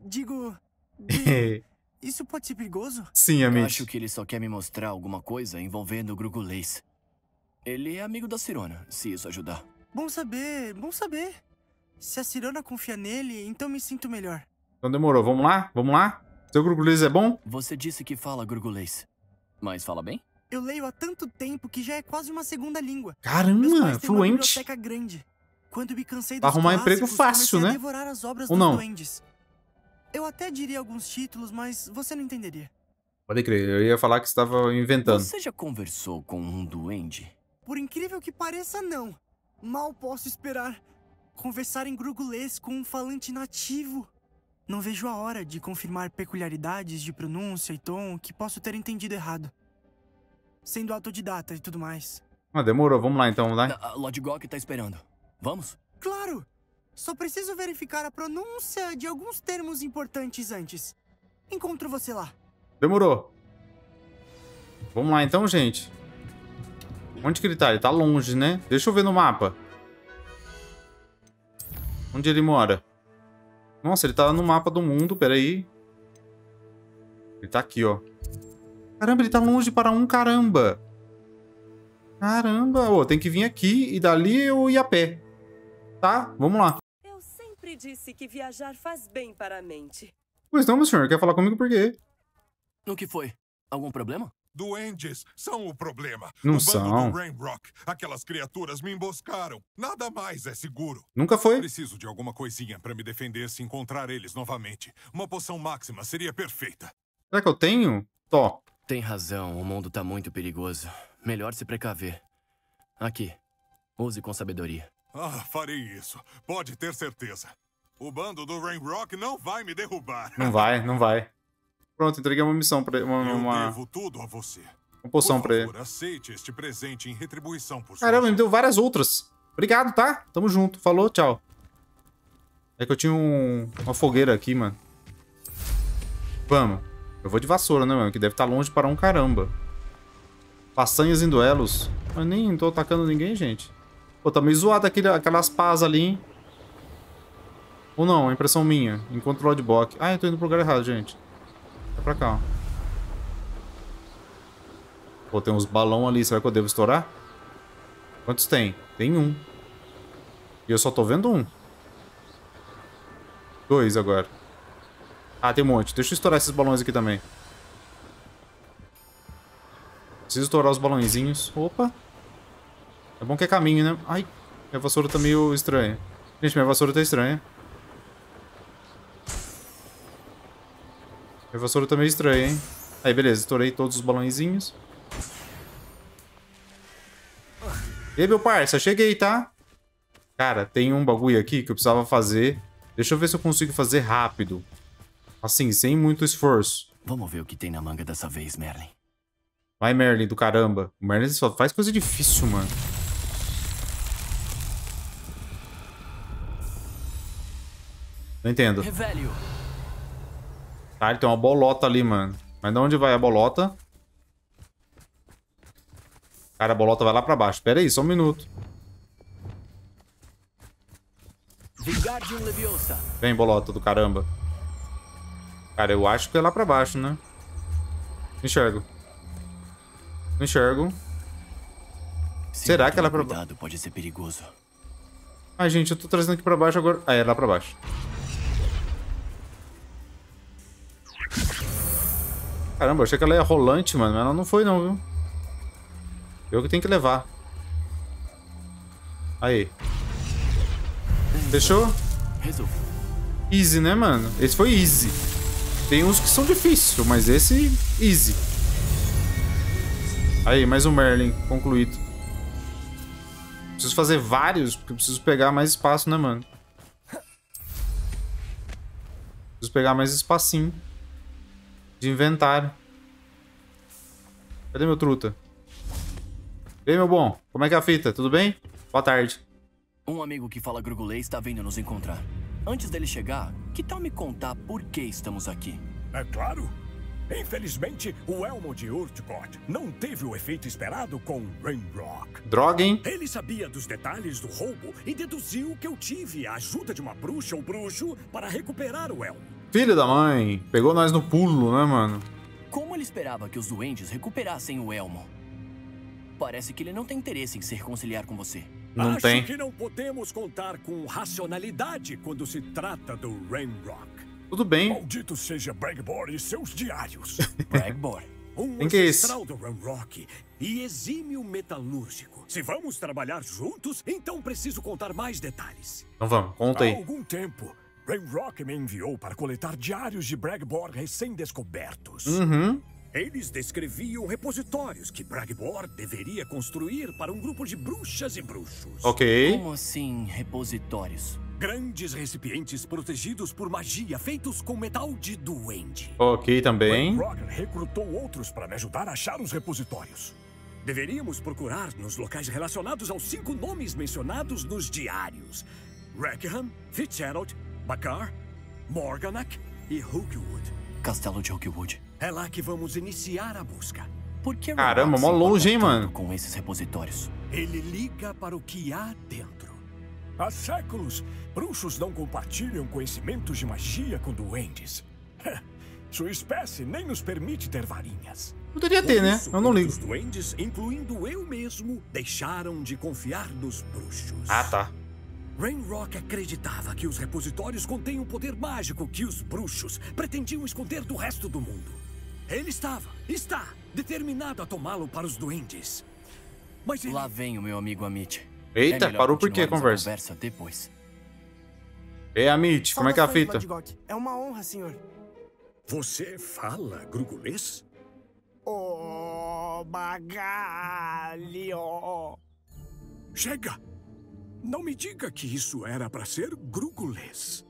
Isso pode ser perigoso? Sim, Amit. Acho que ele só quer me mostrar alguma coisa envolvendo o grugulês. Ele é amigo da Sirona, se isso ajudar. Bom saber. Se a Sirona confia nele, então me sinto melhor. Então demorou. Vamos lá? Seu grugulês é bom? Você disse que fala grugulês. Mas fala bem? Eu leio há tanto tempo que já é quase uma segunda língua. Meus Caramba, pais têm uma fluente. biblioteca grande. Quando me cansei dos Pra arrumar emprego clássicos, fácil, comecei né? a devorar as obras Ou dos não? duendes. Eu até diria alguns títulos, mas você não entenderia. Pode crer. Eu ia falar que você estava inventando. Você já conversou com um duende? Por incrível que pareça, não. Mal posso esperar conversar em grugulês com um falante nativo. Não vejo a hora de confirmar peculiaridades de pronúncia e tom que posso ter entendido errado. Sendo autodidata e tudo mais. Ah, demorou. Vamos lá então, vai. A Lodgok tá esperando. Vamos? Claro! Só preciso verificar a pronúncia de alguns termos importantes antes. Encontro você lá. Demorou. Vamos lá então, gente. Onde que ele tá? Ele tá longe, né? Deixa eu ver no mapa. Onde ele mora? Nossa, ele tá no mapa do mundo. Peraí. Ele tá aqui, ó. Caramba, ele tá longe para um caramba. Caramba. Ô, tem que vir aqui e dali eu ir a pé. Tá? Vamos lá. Eu sempre disse que viajar faz bem para a mente. Pois não, meu senhor. Quer falar comigo por quê? O que foi? Algum problema? Duendes são o problema. Não o bando são. do Rainrock. Aquelas criaturas me emboscaram. Nada mais é seguro. Nunca foi. Preciso de alguma coisinha pra me defender se encontrar eles novamente. Uma poção máxima seria perfeita. Será que eu tenho? Tó. Tem razão, o mundo tá muito perigoso. Melhor se precaver. Aqui, use com sabedoria. Farei isso. Pode ter certeza. O bando do Rainrock não vai me derrubar. Não vai. Pronto, entreguei uma missão pra Eu uma devo tudo a você. poção pra ele. Por favor, aceite este presente em retribuição por sua Caramba, me ajuda. deu várias outras. Obrigado, tá? Tamo junto. Falou, tchau. É que eu tinha uma fogueira aqui, mano. Vamos. Eu vou de vassoura, né, mano? Que deve estar longe para um caramba. Façanhas em duelos. Mas nem tô atacando ninguém, gente. Pô, tá meio zoado aquelas pás ali, hein? Ou não, é impressão minha. Encontro o Lodgok. Ah, eu tô indo pro lugar errado, gente. Vai pra cá, ó. Pô, tem uns balão ali. Será que eu devo estourar? Quantos tem? Tem um. E eu só tô vendo um. 2 agora. Ah, tem um monte. Deixa eu estourar esses balões aqui também. Preciso estourar os balãozinhos. Opa. É bom que é caminho, né? Ai, minha vassoura tá meio estranha. Gente, minha vassoura tá estranha. Minha vassoura tá meio estranha, hein? Aí, beleza. Estourei todos os balãozinhos. E aí, meu parça? Cheguei, tá? Cara, tem um bagulho aqui que eu precisava fazer. Deixa eu ver se eu consigo fazer rápido. Assim, sem muito esforço. Vamos ver o que tem na manga dessa vez, Merlin. Vai, Merlin, do caramba. O Merlin só faz coisa difícil, mano. Não entendo. Revelio. Tá, ele tem uma bolota ali, mano. Mas de onde vai a bolota? Cara, a bolota vai lá pra baixo. Pera aí, só um minuto. Vingardium Leviosa. Vem, bolota do caramba. Cara, eu acho que é lá pra baixo, né? Não enxergo. Não enxergo. Será que é lá pra baixo? Cuidado, pode ser perigoso. Ai, gente, eu tô trazendo aqui pra baixo agora. Ah, é lá pra baixo. Caramba, eu achei que ela ia rolante, mano. Mas ela não foi, não, viu? Eu que tenho que levar. Aí. Fechou? Resolvi. Easy, né, mano? Esse foi easy. Tem uns que são difíceis, mas esse, easy. Aí, mais um Merlin concluído. Preciso fazer vários, porque eu preciso pegar mais espaço, né, mano? Preciso pegar mais espacinho de inventário. Cadê meu truta? E aí, meu bom? Como é que é a fita? Tudo bem? Boa tarde. Um amigo que fala grugulês está vindo nos encontrar. Antes dele chegar, que tal me contar por que estamos aqui? É claro. Infelizmente, o elmo de Urtkot não teve o efeito esperado com Ranrock. Droga, hein? Ele sabia dos detalhes do roubo e deduziu que eu tive a ajuda de uma bruxa ou bruxo para recuperar o elmo. Filho da mãe. Pegou nós no pulo, né, mano? Como ele esperava que os duendes recuperassem o elmo? Parece que ele não tem interesse em se reconciliar com você. Não tem. Acho que não podemos contar com racionalidade quando se trata do Ranrock. Tudo bem. Maldito seja Bragbor e seus diários. Bragbor. Um ancestral do Ranrock e exímio metalúrgico. Se vamos trabalhar juntos, então preciso contar mais detalhes. Então vamos, conta aí. Há algum tempo, Ranrock me enviou para coletar diários de Bragbor recém-descobertos. Eles descreviam repositórios que Bragbor deveria construir para um grupo de bruxas e bruxos. Ok. Como assim, repositórios? Grandes recipientes protegidos por magia, feitos com metal de duende. Ok, também. Ranrock recrutou outros para me ajudar a achar os repositórios. Deveríamos procurar nos locais relacionados aos 5 nomes mencionados nos diários. Rackham, Fitzgerald, Bakar, Morganach e Hookwood. Castelo de Hookwood. É lá que vamos iniciar a busca. Por que Caramba, mó longe, hein, mano? Com esses repositórios. Ele liga para o que há dentro. Há séculos, bruxos não compartilham conhecimentos de magia com duendes. Sua espécie nem nos permite ter varinhas. Poderia ter, né? Eu não ligo. Os duendes, incluindo eu mesmo, deixaram de confiar nos bruxos. Ah, tá. Ranrock acreditava que os repositórios contêm um poder mágico que os bruxos pretendiam esconder do resto do mundo. Ele está determinado a tomá-lo para os duendes. Mas ele... Lá vem o meu amigo Amit. Eita, parou por quê a conversa? Depois. Ei, Amit, como é que é a fita? É uma honra, senhor. Você fala grugulês? Oh, bagalho! Chega! Não me diga que isso era para ser grugulês.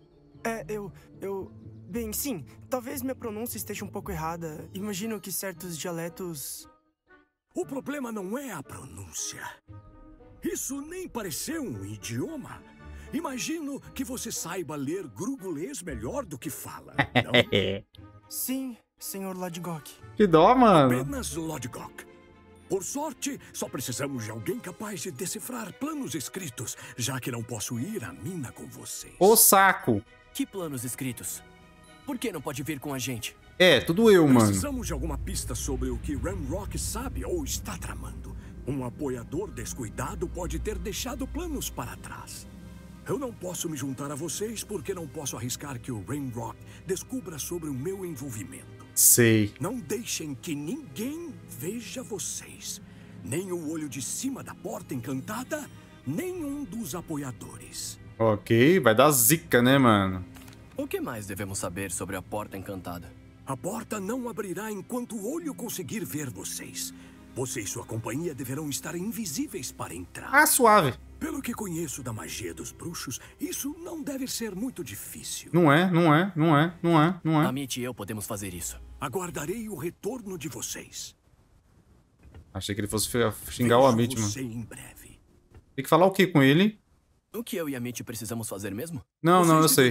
Bem, sim. Talvez minha pronúncia esteja um pouco errada. Imagino que certos dialetos... O problema não é a pronúncia. Isso nem pareceu um idioma. Imagino que você saiba ler grugulês melhor do que fala, não? Sim, senhor Lodgok. Que dó, mano. Apenas Lodgok. Por sorte, só precisamos de alguém capaz de decifrar planos escritos, já que não posso ir à mina com vocês. Ô, saco. Que planos escritos? Por que não pode vir com a gente? É, tudo eu, mano. Precisamos de alguma pista sobre o que Ranrock sabe ou está tramando. Um apoiador descuidado pode ter deixado planos para trás. Eu não posso me juntar a vocês porque não posso arriscar que o Ranrock descubra sobre o meu envolvimento. Sei. Não deixem que ninguém veja vocês. Nem o olho de cima da porta encantada, nenhum dos apoiadores. Ok, vai dar zica, né, mano? O que mais devemos saber sobre a porta encantada? A porta não abrirá enquanto o olho conseguir ver vocês. Você e sua companhia deverão estar invisíveis para entrar. Ah, suave. Pelo que conheço da magia dos bruxos, isso não deve ser muito difícil. Não é. Amit e eu podemos fazer isso. Aguardarei o retorno de vocês. Achei que ele fosse xingar o Amit, mano. Em breve. Tem que falar o que com ele? O que eu e Amit precisamos fazer mesmo? Não, eu sei.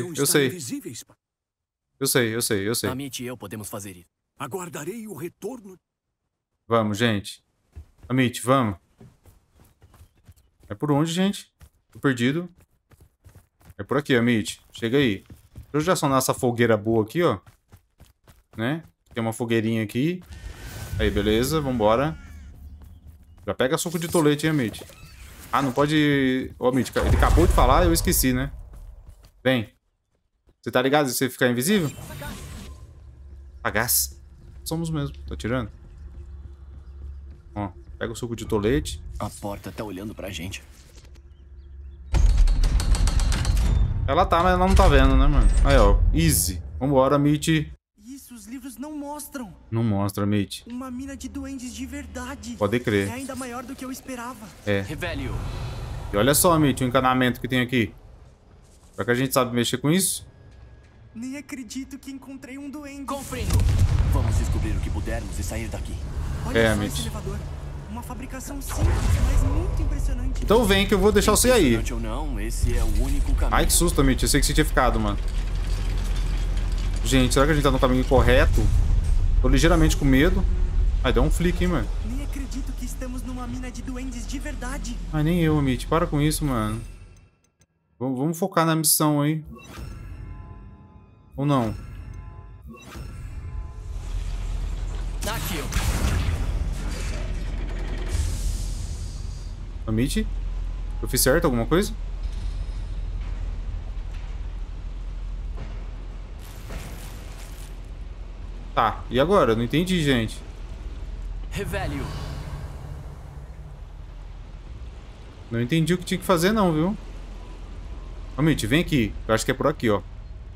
Eu sei. Amit e eu podemos fazer isso. Aguardarei o retorno. Vamos, gente. Amit, vamos. É por onde, gente? Tô perdido. É por aqui, Amit. Chega aí. Deixa eu já acionar essa fogueira boa aqui, ó. Né? Tem uma fogueirinha aqui. Aí, beleza. Vambora. Já pega suco de tolete, hein, Amit? Ah, não pode... Ô, Amit, ele acabou de falar e eu esqueci, né? Vem. Você tá ligado se você ficar invisível? Sagaz. Somos mesmo. Tô tirando. Ó, pega o suco de tolete. A porta tá olhando pra gente. Ela tá, mas ela não tá vendo, né, mano? Aí, ó. Easy. Vambora, Amit. Isso, os livros não mostram. Não mostra, Amit. Uma mina de duendes de verdade. Pode crer. É ainda maior do que eu esperava. É. Revelio. E olha só, Amit, o encanamento que tem aqui. Será que a gente sabe mexer com isso? Nem acredito que encontrei um duende. Confrindo. Vamos descobrir o que puder fizermos e sair daqui. Olha só esse elevador. Uma fabricação simples, mas muito impressionante. Então vem que eu vou deixar você aí. Ou não, esse é o único caminho. Ai, que susto, Amit. Eu sei que você tinha ficado, mano. Gente, será que a gente tá no caminho correto? Tô ligeiramente com medo. Ai, deu um flick, hein, mano. Nem acredito que estamos numa mina de duendes de verdade. Ai, nem eu, Amit. Para com isso, mano. Vamos focar na missão aí. Ou não? Aqui. Amit? Eu fiz certo alguma coisa? Tá, e agora? Eu não entendi, gente. Revelio. Não entendi o que tinha que fazer não, viu? Amit, vem aqui. Eu acho que é por aqui, ó.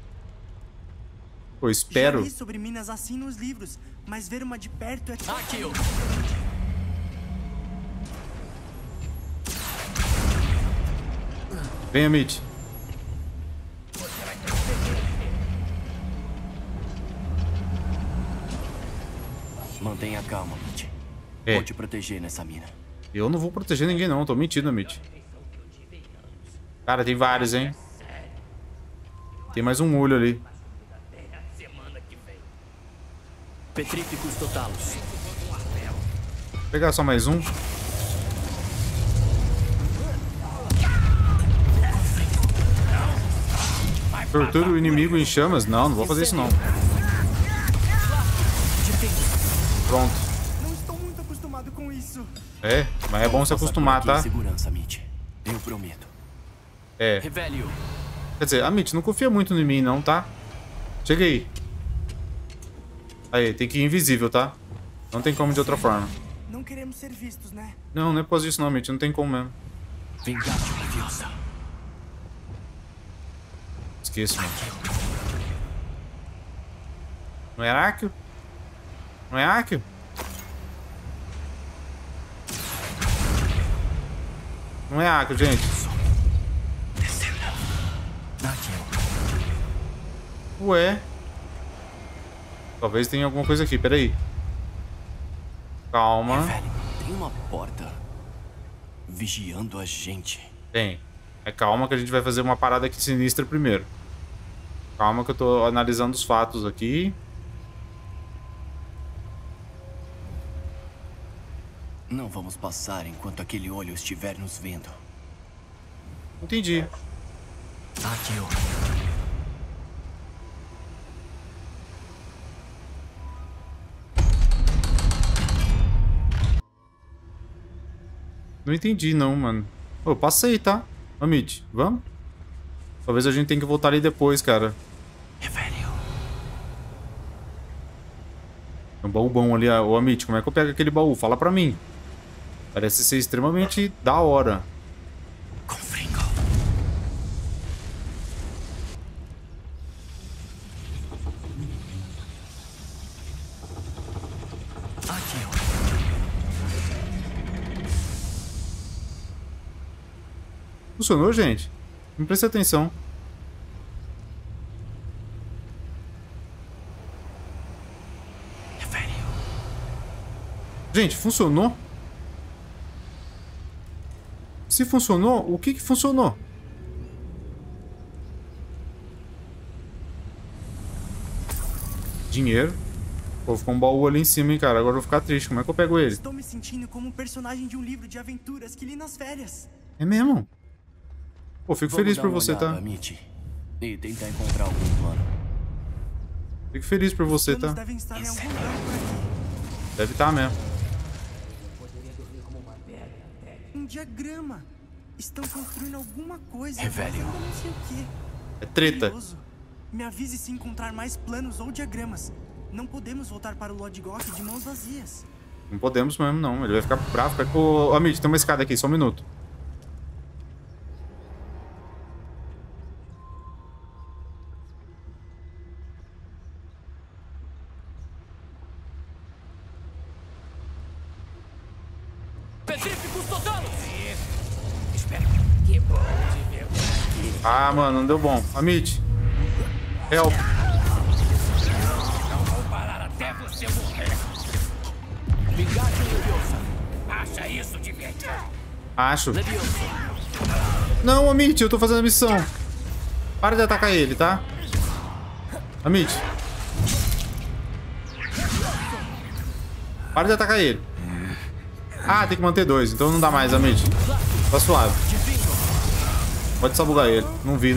Pô, espero. Já li sobre minas assim nos livros, mas ver uma de perto é... Aqui. Vem, Amit. Mantenha calma, Amit. Vou te proteger nessa mina. Eu não vou proteger ninguém não, tô mentindo, Amit. Cara, tem vários, hein? Tem mais um olho ali. Petríficos totalos. Vou pegar só mais um. Tortura o inimigo em chamas? Não, não vou fazer isso não. Pronto. Não estou muito acostumado com isso. É, mas é bom se acostumar, tá? Segurança, Amit. Eu prometo. É. Revelio. Quer dizer, Amit, não confia muito em mim não, tá? Chega aí. Aí, tem que ir invisível, tá? Não tem como de outra forma. Não queremos ser vistos, né? Não, não é por causa disso não, Amit. Não tem como mesmo. Vingate Leviosa. Esqueço, mano. Não é Aráquio? Não é Aráquio? Não é Aráquio, gente. Ué. Talvez tenha alguma coisa aqui, peraí. Calma. Tem uma porta vigiando a gente. Tem. É calma que a gente vai fazer uma parada aqui sinistra primeiro. Calma que eu tô analisando os fatos aqui. Não vamos passar enquanto aquele olho estiver nos vendo. Entendi. Aqui, Não entendi não, mano. Eu passei, tá? Amit, vamos? Talvez a gente tenha que voltar ali depois, cara. Tem um baú bom ali. Ô, Amit, como é que eu pego aquele baú? Fala pra mim. Parece ser extremamente da hora. Confringo. Aqui, Funcionou, gente? Não preste atenção. Gente, funcionou? Se funcionou, o que que funcionou? Dinheiro. Pô, ficou um baú ali em cima, hein, cara. Agora eu vou ficar triste. Como é que eu pego ele? Estou me sentindo como um personagem de um livro de aventuras que li nas férias. É mesmo? Pô, fico feliz por você, tá? Amit, e tentar encontrar algum plano. Fico feliz por você, tá? Devem estar em algum lugar por aqui. Deve estar mesmo. Um diagrama. Estão construindo alguma coisa. Revelio. Eu não sei o quê. É treta. Curioso. Me avise se encontrar mais planos ou diagramas. Não podemos voltar para o Lord Gok de mãos vazias. Não podemos mesmo, não. Ele vai ficar bravo. Ô, Amit, tem uma escada aqui. Só um minuto. Petríficos totalos! Espera. Que bom de ver aqui. Ah, mano, não deu bom. Amit. Help. Não vou parar até você morrer. Acha isso divertido? Acho. Não, Amit, eu tô fazendo a missão. Para de atacar ele, tá? Amit. Para de atacar ele. Ah, tem que manter 2, então não dá mais, Amit. Tá suave. Pode sabugar ele. Não vi.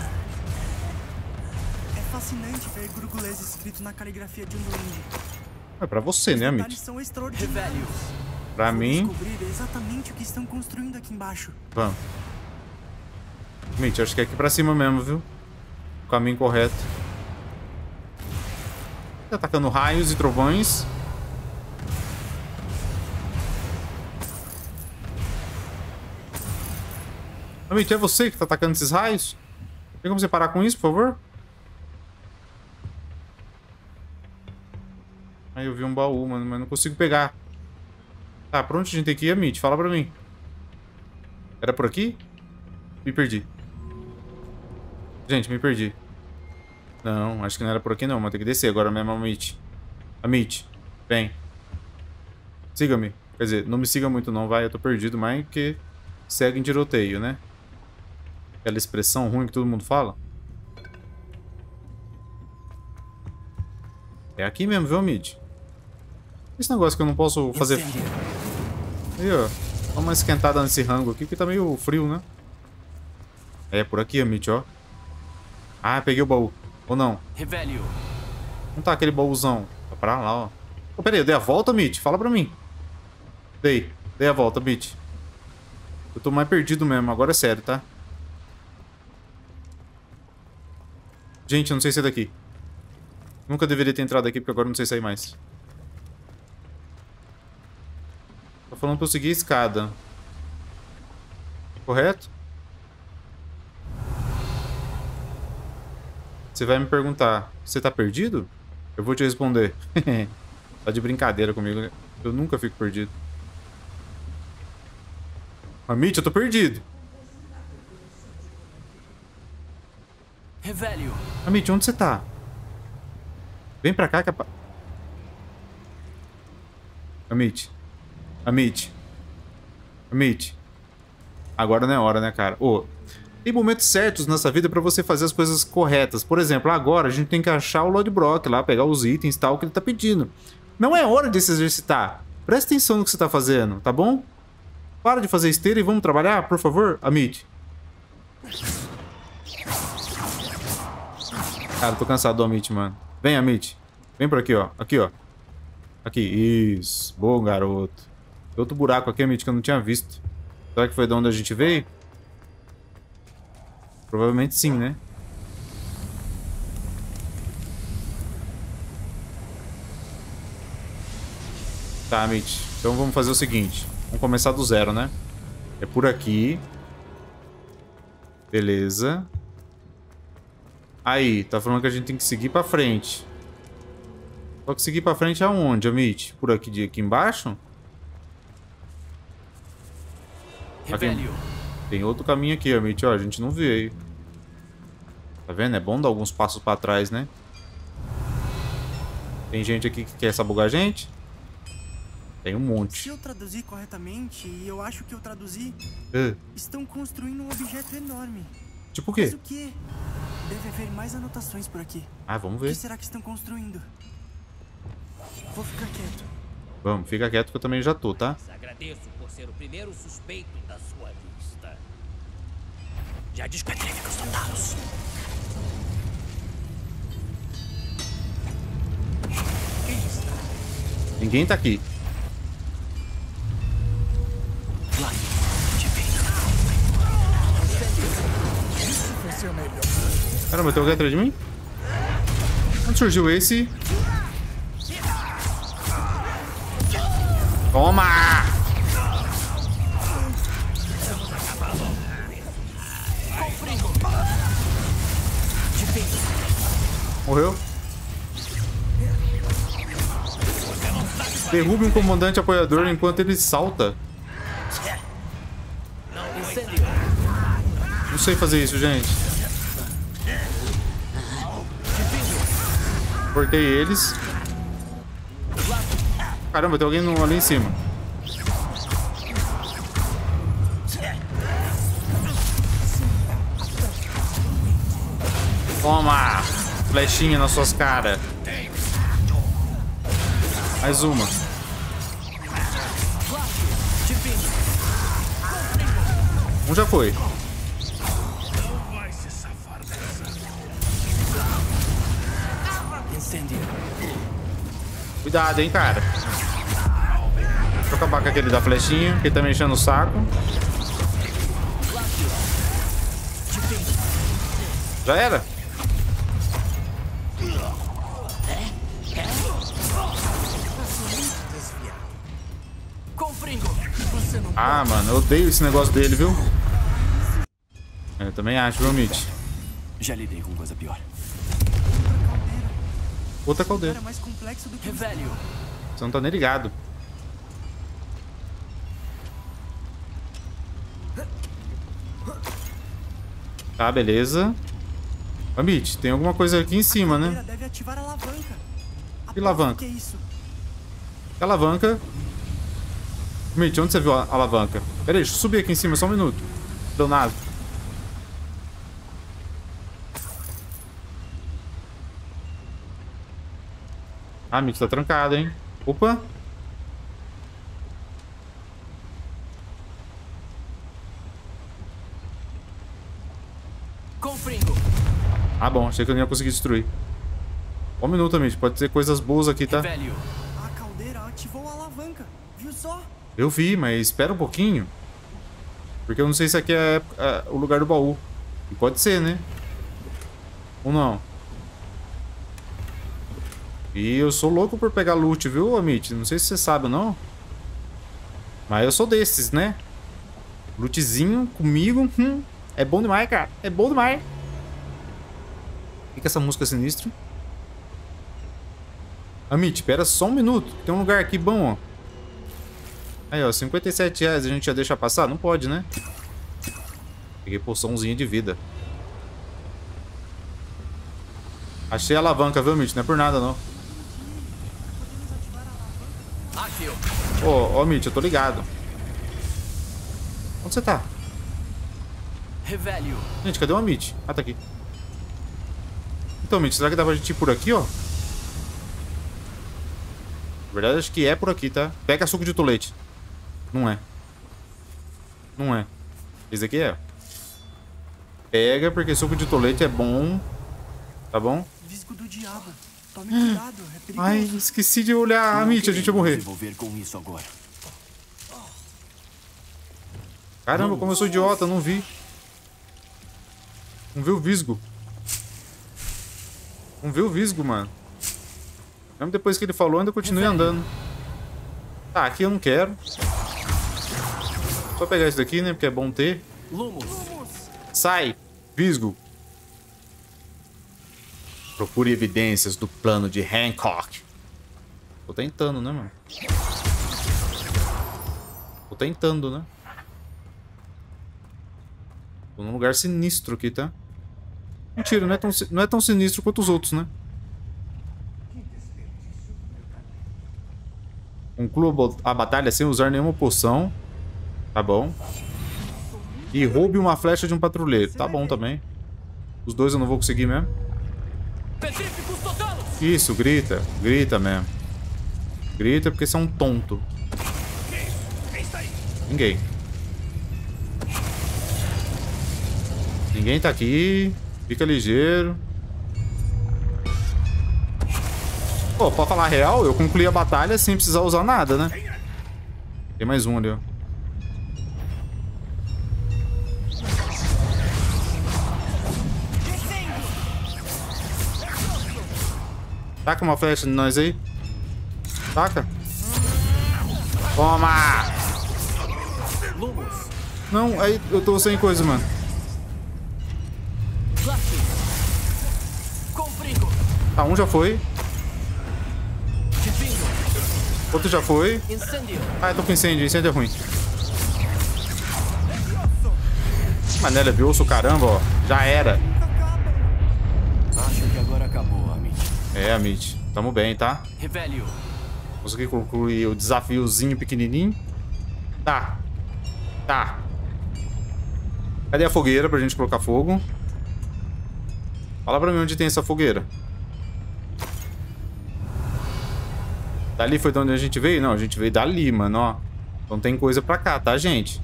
É fascinante ver Gurgulês escrito na caligrafia de um duende. É pra você, né, Amit? São extraordinários. Pra mim... descobrir exatamente o que estão construindo aqui embaixo. Vamos. Amit, acho que é aqui pra cima mesmo, viu? O caminho correto. Tá atacando raios e trovões. Amit, é você que tá atacando esses raios? Tem como você parar com isso, por favor? Aí eu vi um baú, mano, mas não consigo pegar. Tá, pra onde a gente tem que ir, Amit? Fala pra mim. Era por aqui? Me perdi. Gente, me perdi. Não, acho que não era por aqui não, mas tem que descer agora mesmo, Amit. Amit, vem. Siga-me. Quer dizer, não me siga muito não, vai, eu tô perdido, mas que segue em tiroteio, né? Aquela expressão ruim que todo mundo fala. É aqui mesmo, viu, Amit? Esse negócio que eu não posso fazer... Aí, ó. Dá uma esquentada nesse rango aqui, que tá meio frio, né? É, por aqui, Amit, ó. Ah, peguei o baú. Ou não? Não tá aquele baúzão. Tá pra lá, ó. Oh, pera aí, eu dei a volta, Amit? Fala pra mim. Dei a volta, Amit. Eu tô mais perdido mesmo, agora é sério, tá? Gente, eu não sei sair daqui. Nunca deveria ter entrado aqui, porque agora eu não sei sair mais. Tá falando pra eu seguir a escada. Correto? Você vai me perguntar, você tá perdido? Eu vou te responder. Tá de brincadeira comigo, né? Eu nunca fico perdido. Amit, eu tô perdido. Amit, onde você tá? Vem pra cá que a... Amit. Agora não é hora, né, cara? Ô, tem momentos certos nessa vida pra você fazer as coisas corretas. Por exemplo, agora a gente tem que achar o Lodbrok lá, pegar os itens e tal que ele tá pedindo. Não é hora de se exercitar. Presta atenção no que você tá fazendo, tá bom? Para de fazer esteira e vamos trabalhar, por favor, Amit. Cara, eu tô cansado do Amit, mano. Vem, Amit. Vem por aqui, ó. Aqui, ó. Aqui. Isso. Bom, garoto. Tem outro buraco aqui, Amit, que eu não tinha visto. Será que foi de onde a gente veio? Provavelmente sim, né? Tá, Amit. Então vamos fazer o seguinte. Vamos começar do zero, né? É por aqui. Beleza. Aí, tá falando que a gente tem que seguir pra frente. Só que seguir pra frente aonde, Amit? Por aqui, aqui embaixo? Aqui. Tem outro caminho aqui, Amit, ó. A gente não veio. Tá vendo? É bom dar alguns passos pra trás, né? Tem gente aqui que quer sabugar a gente? Tem um monte. Se eu traduzir corretamente, e eu acho que eu traduzi, estão construindo um objeto enorme. Tipo o quê? Mas o quê? Deve haver mais anotações por aqui. Ah, vamos ver. O que será que estão construindo? Vou ficar quieto. Vamos, fica quieto que eu também já tô, tá? Agradeço por ser o primeiro suspeito da sua lista. Já despetrifica os soldados. Quem está? Ninguém tá aqui. Caramba, tem alguém atrás de mim? Onde surgiu esse? Toma! Morreu? Derrube um comandante apoiador enquanto ele salta. Não sei fazer isso, gente. Cortei eles. Caramba, tem alguém ali em cima. Toma! Flechinha nas suas caras. Mais uma. Um já foi. Cuidado, hein, cara. Deixa eu acabar com aquele da flechinha, que ele tá me enchendo o saco. Já era? Ah, mano, eu odeio esse negócio dele, viu? Eu também acho, viu, Mitch? Já lidei com coisa pior. Outra caldeira. Mais complexo do que Revelio. Você não tá nem ligado. Tá, beleza. Ô, Mitch, tem alguma coisa aqui em cima, né? deve ativar a alavanca. Que alavanca? Que é isso? Que alavanca? Mitch, onde você viu a alavanca? Pera aí, deixa eu subir aqui em cima só um minuto. Deu nada. Ah, Mitch, tá trancado, hein? Opa! Confringo. Ah, bom, achei que eu não ia conseguir destruir. Um minuto, Mitch, pode ter coisas boas aqui, tá? Revelio. A caldeira ativou a alavanca. Viu só? Eu vi, mas espera um pouquinho. Porque eu não sei se aqui é o lugar do baú. E pode ser, né? Ou não? E eu sou louco por pegar loot, viu, Amit? Não sei se você sabe ou não. Mas eu sou desses, né? Lootzinho comigo. É bom demais, cara. É bom demais. O que é essa música sinistra? Amit, espera só um minuto. Tem um lugar aqui bom, ó. Aí, ó, R$57. A gente já deixa passar? Não pode, né? Peguei poçãozinha de vida. Achei a alavanca, viu, Mitch? Não é por nada, não. Ô, Mitch, eu tô ligado. Onde você tá? Revelio. Gente, cadê o Mitch? Ah, tá aqui. Então, Mitch, será que dá pra gente ir por aqui, ó? Na verdade, acho que é por aqui, tá? Pega suco de tolete. Não é. Não é. Esse aqui é. Pega, porque suco de tolete é bom. Tá bom? Visgo do diabo. Tome cuidado, é perigoso. Ai, esqueci de olhar a Mitch, a gente vai morrer. Com isso agora. Caramba, como eu sou idiota, não vi. Não vi o visgo. Não vi o visgo, mano. Mesmo depois que ele falou, ainda continuei andando. Tá, aqui eu não quero. Só pegar isso daqui, né? Porque é bom ter. Sai, visgo. Procure evidências do plano de Hancock. Tô tentando, né, mano? Tô tentando, né? Tô num lugar sinistro aqui, tá? Mentira, não é tão sinistro quanto os outros, né? Conclua a batalha sem usar nenhuma poção. Tá bom. E roube uma flecha de um patrulheiro. Tá bom também. Os dois eu não vou conseguir mesmo. Isso, grita. Grita mesmo. Grita porque você é um tonto. Ninguém. Ninguém tá aqui. Fica ligeiro. Pô, pra falar a real, eu concluí a batalha sem precisar usar nada, né? Tem mais um ali, ó. Taca uma flecha de nós aí. Taca. Toma! Não, aí eu tô sem coisa, mano. Tá, um já foi. Outro já foi. Ah, eu tô com incêndio. Incêndio é ruim. Mané, levioso, caramba, ó. Já era. Acho que agora acabou, Amit. É, Amit. Tamo bem, tá? Revelio. Consegui concluir o desafiozinho pequenininho. Tá. Tá. Cadê a fogueira pra gente colocar fogo? Fala pra mim onde tem essa fogueira. Dali foi de onde a gente veio? Não, a gente veio dali, mano, ó. Então tem coisa pra cá, tá, gente?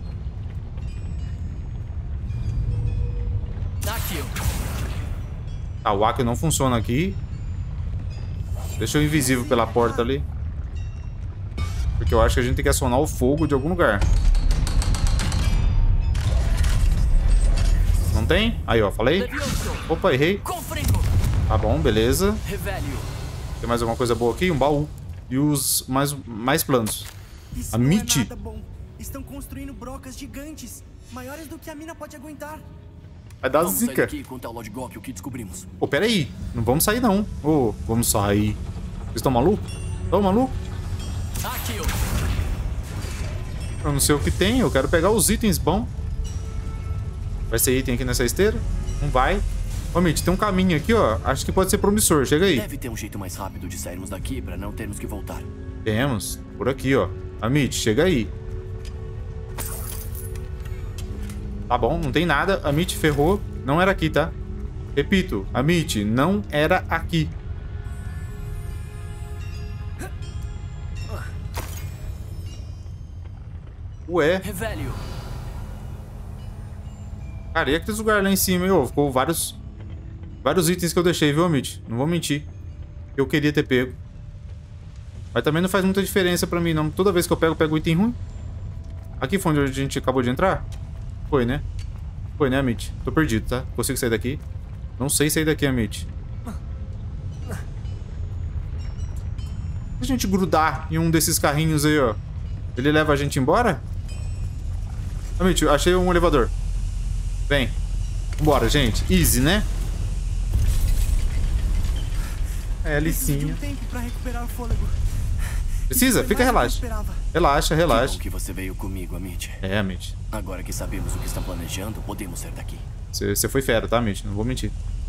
Tá, o Akio não funciona aqui. Deixa eu invisível pela porta ali. Porque eu acho que a gente tem que acionar o fogo de algum lugar. Não tem? Aí, ó, falei. Opa, errei. Tá bom, beleza. Tem mais alguma coisa boa aqui? Um baú. E os mais planos. Isso a não Mitty. É nada bom. Estão construindo brocas gigantes, maiores do que a mina pode aguentar. Vai dar Vamos sair zica. daqui e contar ao Lord Gok o que descobrimos. Pô, pera aí. Não vamos sair, não. Ô, vamos sair. Vocês estão malucos? Estão malucos? Eu não sei o que tem. Eu quero pegar os itens bons. Vai ser item aqui nessa esteira? Não vai. Ô, Mitty, tem um caminho aqui, ó. Acho que pode ser promissor. Chega aí. Deve ter um jeito mais rápido de sairmos daqui pra não termos que voltar. Temos. Por aqui, ó. A Mitty, chega aí. Tá bom, não tem nada. A Mitty ferrou. Não era aqui, tá? Repito, a Mitty não era aqui. Ué. Cara, e aqueles lugares lá em cima, ó? Ficou vários itens que eu deixei, viu, Mitty? Não vou mentir. Eu queria ter pego. Mas também não faz muita diferença pra mim, não. Toda vez que eu pego item ruim. Aqui foi onde a gente acabou de entrar? Foi, né? Foi, né, Mitty? Tô perdido, tá? Consigo sair daqui? Não sei sair daqui, Mitty. Se a gente grudar em um desses carrinhos aí, ó, ele leva a gente embora? Mitty, achei um elevador. Vem. Vambora, gente. Easy, né? É, Alicinha. Um tempo pra recuperar o fôlego. Precisa? Fica, relaxa. Relaxa, relaxa. Que bom que você veio comigo, Mitty. É, Mitty. Agora que sabemos o que estão planejando, podemos sair daqui. Você foi fera, tá, Mitty? Não vou mentir.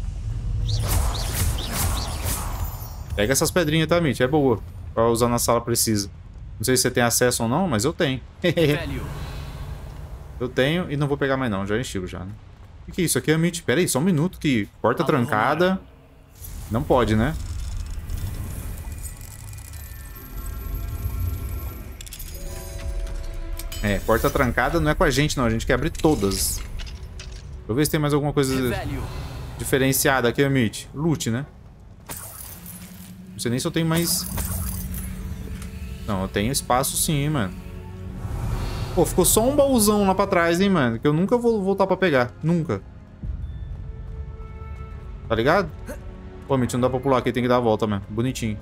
Pega essas pedrinhas, tá, Mitty? É boa. Pra usar na sala precisa. Não sei se você tem acesso ou não, mas eu tenho. Eu tenho e não vou pegar mais não. Já enchi já, né? O que é isso aqui, é Mitty? Pera aí, só um minuto que... Porta trancada. Não pode, né? É, porta trancada não é com a gente, não. A gente quer abrir todas. Deixa eu ver se tem mais alguma coisa diferenciada aqui, Mitty. Loot, né? Não sei nem se eu tenho mais... Não, eu tenho espaço sim, mano. Pô, ficou só um baúzão lá pra trás, hein, mano. Que eu nunca vou voltar pra pegar. Nunca. Tá ligado? Pô, Mitty, não dá pra pular aqui. Tem que dar a volta mesmo. Bonitinho.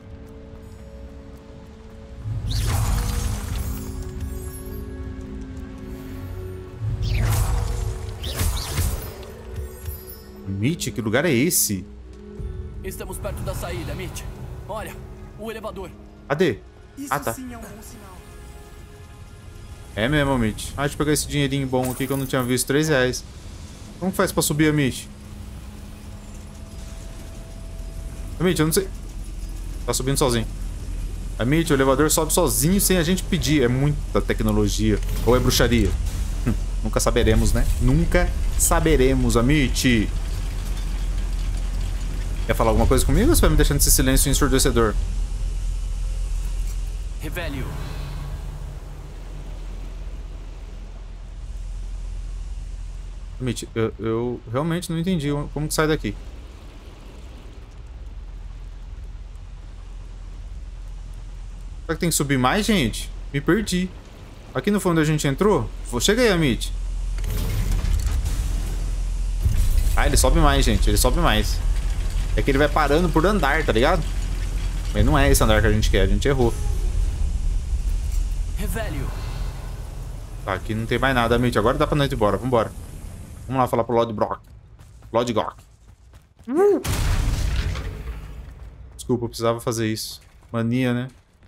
Mitty, que lugar é esse? Estamos perto da saída, Mitty. Olha, o elevador. Cadê? Isso tá. Sim é um bom sinal. É mesmo, Mitty. Ah, deixa eu pegar esse dinheirinho bom aqui que eu não tinha visto. R$3. Como que faz pra subir, Mitty? Mitty, eu não sei. Tá subindo sozinho. Mitty, o elevador sobe sozinho sem a gente pedir. É muita tecnologia. Ou é bruxaria? Nunca saberemos, né? Nunca saberemos, Mitty. Quer falar alguma coisa comigo ou você vai me deixando esse silêncio ensurdecedor? Revelio. Mitty, eu realmente não entendi como que sai daqui. Será que tem que subir mais, gente? Me perdi. Aqui no fundo a gente entrou? Chega aí, Mitty. Ah, ele sobe mais, gente. Ele sobe mais. É que ele vai parando por andar, tá ligado? Mas não é esse andar que a gente quer. A gente errou. Revelio. Tá, aqui não tem mais nada, Mitty. Agora dá pra nós ir embora. Vambora. Vamos lá falar pro Lord Brock. Lord Gok. Desculpa, eu precisava fazer isso. Mania, né?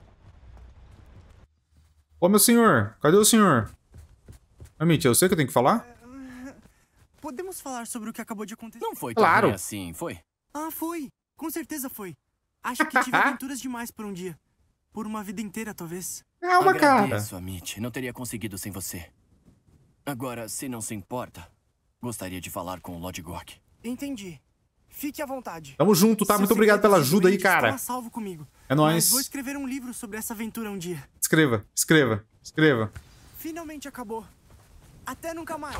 Ô, meu senhor. Cadê o senhor? Mitty, eu sei que eu tenho que falar? Podemos falar sobre o que acabou de acontecer? Não foi tão ruim assim, foi? Ah, foi. Com certeza foi. Acho que tive aventuras demais por um dia. Por uma vida inteira, talvez. Calma, cara. Agradeço, Amit. Não teria conseguido sem você. Agora, se não se importa, gostaria de falar com o Lodgok. Entendi. Fique à vontade. Tamo junto, tá? Muito obrigado pela ajuda aí, cara. Está salvo comigo. É nóis. Mas vou escrever um livro sobre essa aventura um dia. Escreva, escreva, escreva. Finalmente acabou. Até nunca mais.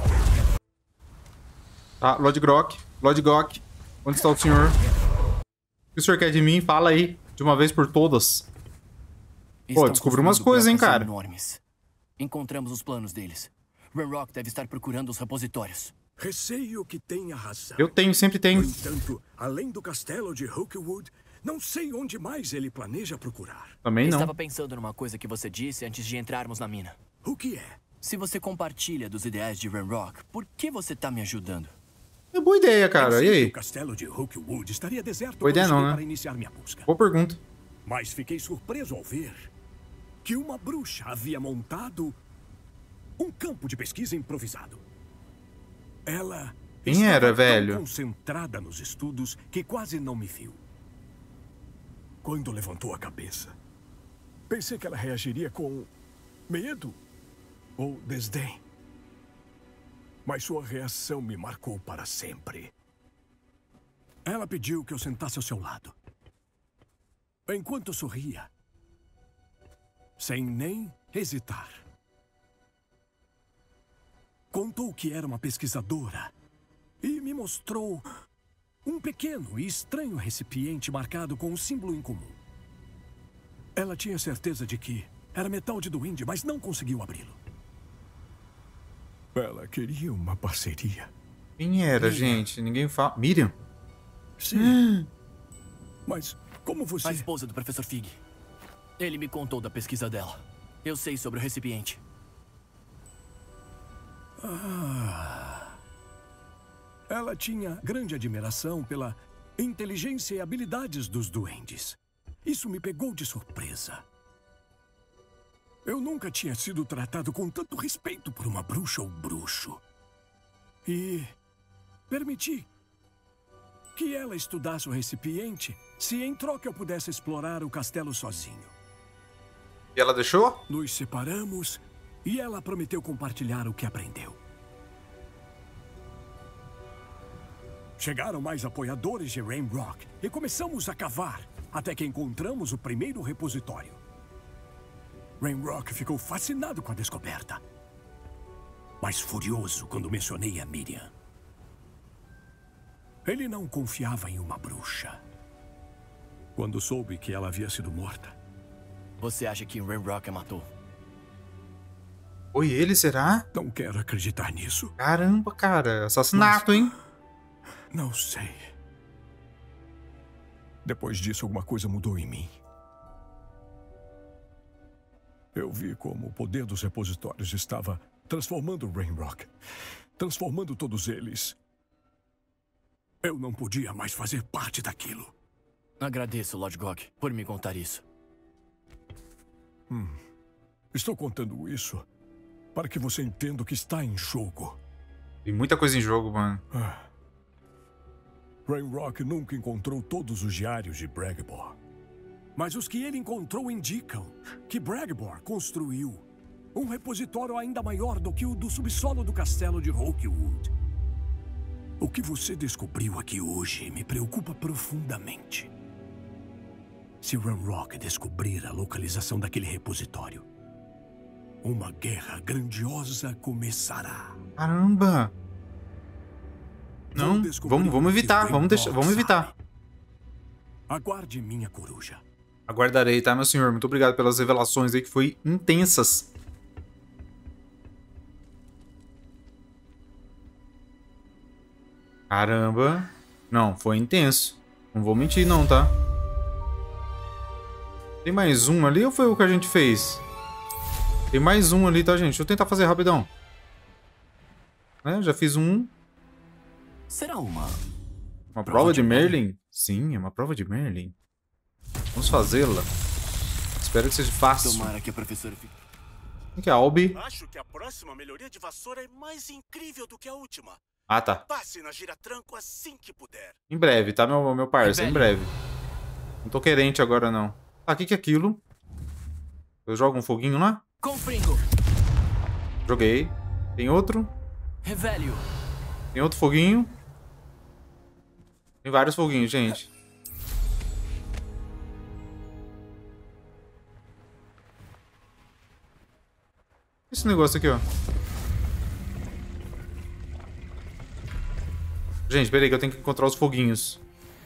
Tá, Lodgok, onde está o senhor? O que o senhor quer de mim? Fala aí, de uma vez por todas. Pô, descobri umas coisas, hein, cara. Enormes. Encontramos os planos deles. Ranrock deve estar procurando os repositórios. Receio que tenha razão. Eu tenho, sempre tenho. No entanto, além do castelo de Rookwood, não sei onde mais ele planeja procurar. Também não. Estava pensando numa coisa que você disse antes de entrarmos na mina. O que é? Se você compartilha dos ideais de Ranrock, por que você tá me ajudando? É boa ideia, cara. E aí? O castelo de Rookwood estaria deserto Boa ideia não, né? para iniciar minha busca. Boa pergunta. Mas fiquei surpreso ao ver que uma bruxa havia montado um campo de pesquisa improvisado. Ela Quem era, estava velho? tão concentrada nos estudos que quase não me viu. Quando levantou a cabeça, pensei que ela reagiria com medo ou desdém. Mas sua reação me marcou para sempre. Ela pediu que eu sentasse ao seu lado. Enquanto sorria, sem nem hesitar, contou que era uma pesquisadora e me mostrou um pequeno e estranho recipiente marcado com um símbolo em comum. Ela tinha certeza de que era metal de duende, mas não conseguiu abri-lo. Ela queria uma parceria. Quem era, gente? Ninguém fala. Miriam? Sim. Mas como você... A esposa do professor Fig. Ele me contou da pesquisa dela. Eu sei sobre o recipiente. Ela tinha grande admiração pela inteligência e habilidades dos duendes. Isso me pegou de surpresa. Eu nunca tinha sido tratado com tanto respeito por uma bruxa ou bruxo. E permiti que ela estudasse o recipiente se em troca eu pudesse explorar o castelo sozinho. E ela deixou? Nos separamos e ela prometeu compartilhar o que aprendeu. Chegaram mais apoiadores de Ranrock e começamos a cavar até que encontramos o primeiro repositório. Ranrock ficou fascinado com a descoberta, mas furioso quando mencionei a Miriam. Ele não confiava em uma bruxa. Quando soube que ela havia sido morta... Você acha que Ranrock a matou? Foi ele, será? Não quero acreditar nisso. Caramba, cara. Assassinato, hein? Não sei. Depois disso, alguma coisa mudou em mim. Eu vi como o poder dos repositórios estava transformando Ranrock. Transformando todos eles. Eu não podia mais fazer parte daquilo. Agradeço, Lodgok, por me contar isso. Estou contando isso para que você entenda o que está em jogo. Tem muita coisa em jogo, mano. Ranrock nunca encontrou todos os diários de Bragbor. Mas os que ele encontrou indicam que Bragbor construiu um repositório ainda maior do que o do subsolo do castelo de Rookwood. O que você descobriu aqui hoje me preocupa profundamente. Se Ranrock descobrir a localização daquele repositório, uma guerra grandiosa começará. Caramba! Não, vamos evitar, vamos evitar. Aguarde minha coruja. Aguardarei, tá, meu senhor? Muito obrigado pelas revelações aí, que foi intensas. Caramba. Não, foi intenso. Não vou mentir não, tá? Tem mais um ali ou foi o que a gente fez? Tem mais um ali, tá, gente? Deixa eu tentar fazer rapidão. Né? Já fiz um. Será uma prova de Merlin? Sim, é uma prova de Merlin. Vamos fazê-la. Espero que seja fácil. Tomara que a professora fique... Quem que é a Albi? Acho que a próxima melhoria de vassoura é mais incrível do que a última. Ah, tá. Passe na giratranco assim que puder. Em breve, tá, meu parça? Em breve. Não tô querente agora, não. Ah, o que é aquilo? Eu jogo um foguinho lá? Confringo. Joguei. Tem outro? Revelio. Tem outro foguinho. Tem vários foguinhos, gente. Esse negócio aqui, ó. Gente, peraí que eu tenho que encontrar os foguinhos.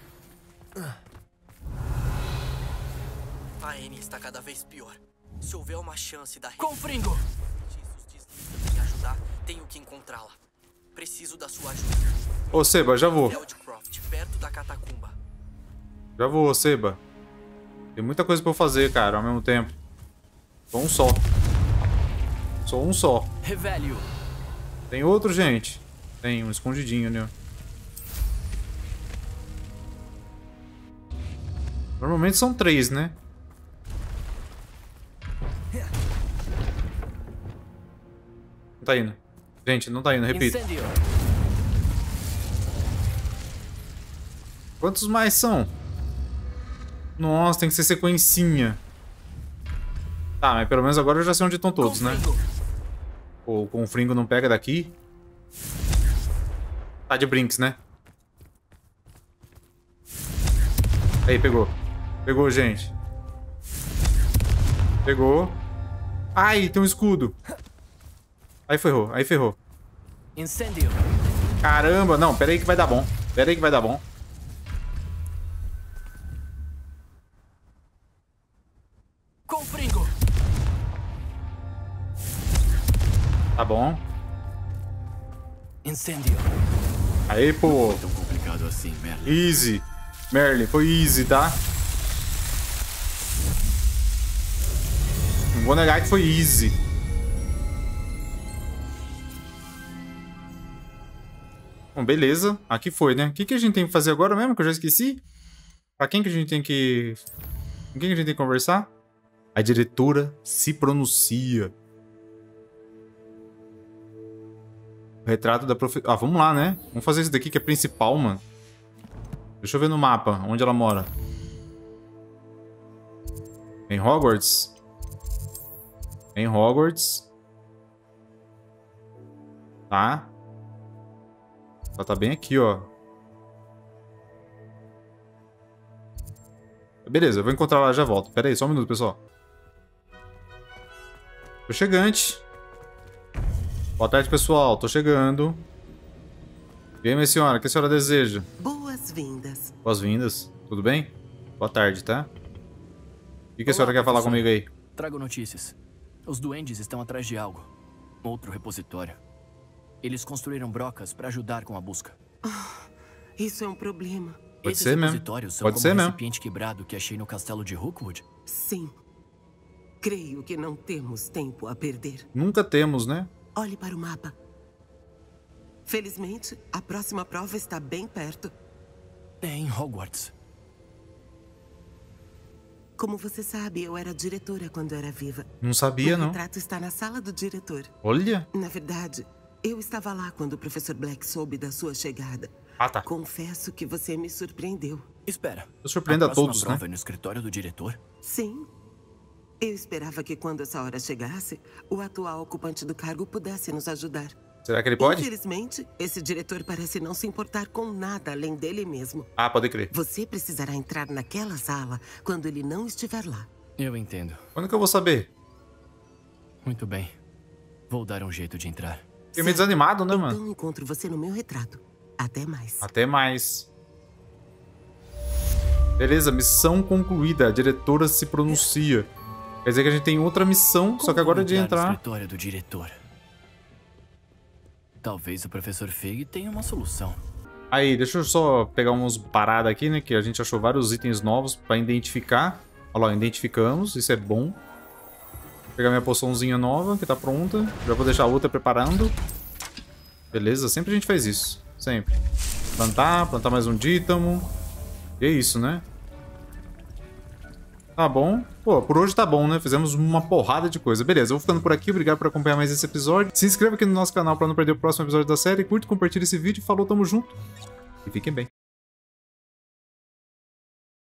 A Annie está cada vez pior. Se houver uma chance da... Confringo! Me ajudar, tenho que encontrá-la. Preciso da sua ajuda. Ô, Seba, já vou. Feldcroft, perto da catacumba. Já vou, Seba. Tem muita coisa pra eu fazer, cara, ao mesmo tempo. Só um só. Só um só. Revelio. Tem outro, gente? Tem um escondidinho ali, ó. Normalmente são 3, né? Não tá indo. Gente, não tá indo, repito. Incendio. Quantos mais são? Nossa, tem que ser sequencinha. Tá, mas pelo menos agora eu já sei onde estão todos, né? Pô, o confringo não pega daqui. Tá de brinks, né? Aí, pegou. Pegou, gente. Pegou. Ai, tem um escudo. Aí ferrou, aí ferrou. Incendio. Caramba, não, pera aí que vai dar bom. Pera aí que vai dar bom. Confringo. Tá bom. Incendio. Aí, pô. Não é tão complicado assim, Merlin. Easy. Merlin, foi easy, tá? Não vou negar que foi easy. Bom, beleza. Aqui foi, né? O que a gente tem que fazer agora mesmo, que eu já esqueci? Pra quem que a gente tem que... Com quem que a gente tem que conversar? A diretora se pronuncia. O retrato da professora... Ah, vamos lá, né? Vamos fazer isso daqui que é principal, mano. Deixa eu ver no mapa onde ela mora. Em Hogwarts? Em Hogwarts. Tá. Ela tá bem aqui, ó. Beleza, eu vou encontrar ela e já volto. Pera aí, só um minuto, pessoal. Tô chegante. Boa tarde, pessoal. Tô chegando. E aí, minha senhora, o que a senhora deseja? Boas-vindas. Boas-vindas. Tudo bem? Boa tarde, tá? O que a senhora quer falar comigo aí? Trago notícias. Os duendes estão atrás de algo. Outro repositório. Eles construíram brocas para ajudar com a busca. Isso é um problema. Pode Esses ser mesmo. repositórios são Pode como ser um mesmo. recipiente quebrado que achei no castelo de Rookwood? Sim. Creio que não temos tempo a perder. Nunca temos, né? Olhe para o mapa. Felizmente, a próxima prova está bem perto. É em Hogwarts. Como você sabe, eu era diretora quando era viva. Não sabia, Meu não. retrato está na sala do diretor. Olha. Na verdade, eu estava lá quando o professor Black soube da sua chegada. Ah, tá. Confesso que você me surpreendeu. Espera. Eu surpreendo a todos, próxima prova né? é no escritório do diretor? Sim. Eu esperava que quando essa hora chegasse, o atual ocupante do cargo pudesse nos ajudar. Será que ele pode? Infelizmente, esse diretor parece não se importar com nada além dele mesmo. Ah, pode crer. Você precisará entrar naquela sala quando ele não estiver lá. Eu entendo. Quando que eu vou saber? Muito bem. Vou dar um jeito de entrar. Fiquei meio desanimado, né, mano? Então encontro você no meu retrato. Até mais. Até mais. Beleza, missão concluída. A diretora se pronuncia. Quer dizer que a gente tem outra missão, só que agora é de entrar... no escritório do diretor. Talvez o professor Fig tenha uma solução. Aí, deixa eu só pegar umas paradas aqui, né? Que a gente achou vários itens novos pra identificar. Olha lá, identificamos. Isso é bom. Vou pegar minha poçãozinha nova, que tá pronta. Já vou deixar a outra preparando. Beleza, sempre a gente faz isso. Sempre. Plantar mais um dítamo. E é isso, né? Tá bom. Pô, por hoje tá bom, né? Fizemos uma porrada de coisa. Beleza, eu vou ficando por aqui. Obrigado por acompanhar mais esse episódio. Se inscreva aqui no nosso canal pra não perder o próximo episódio da série. Curte, compartilha esse vídeo. Falou, tamo junto. E fiquem bem.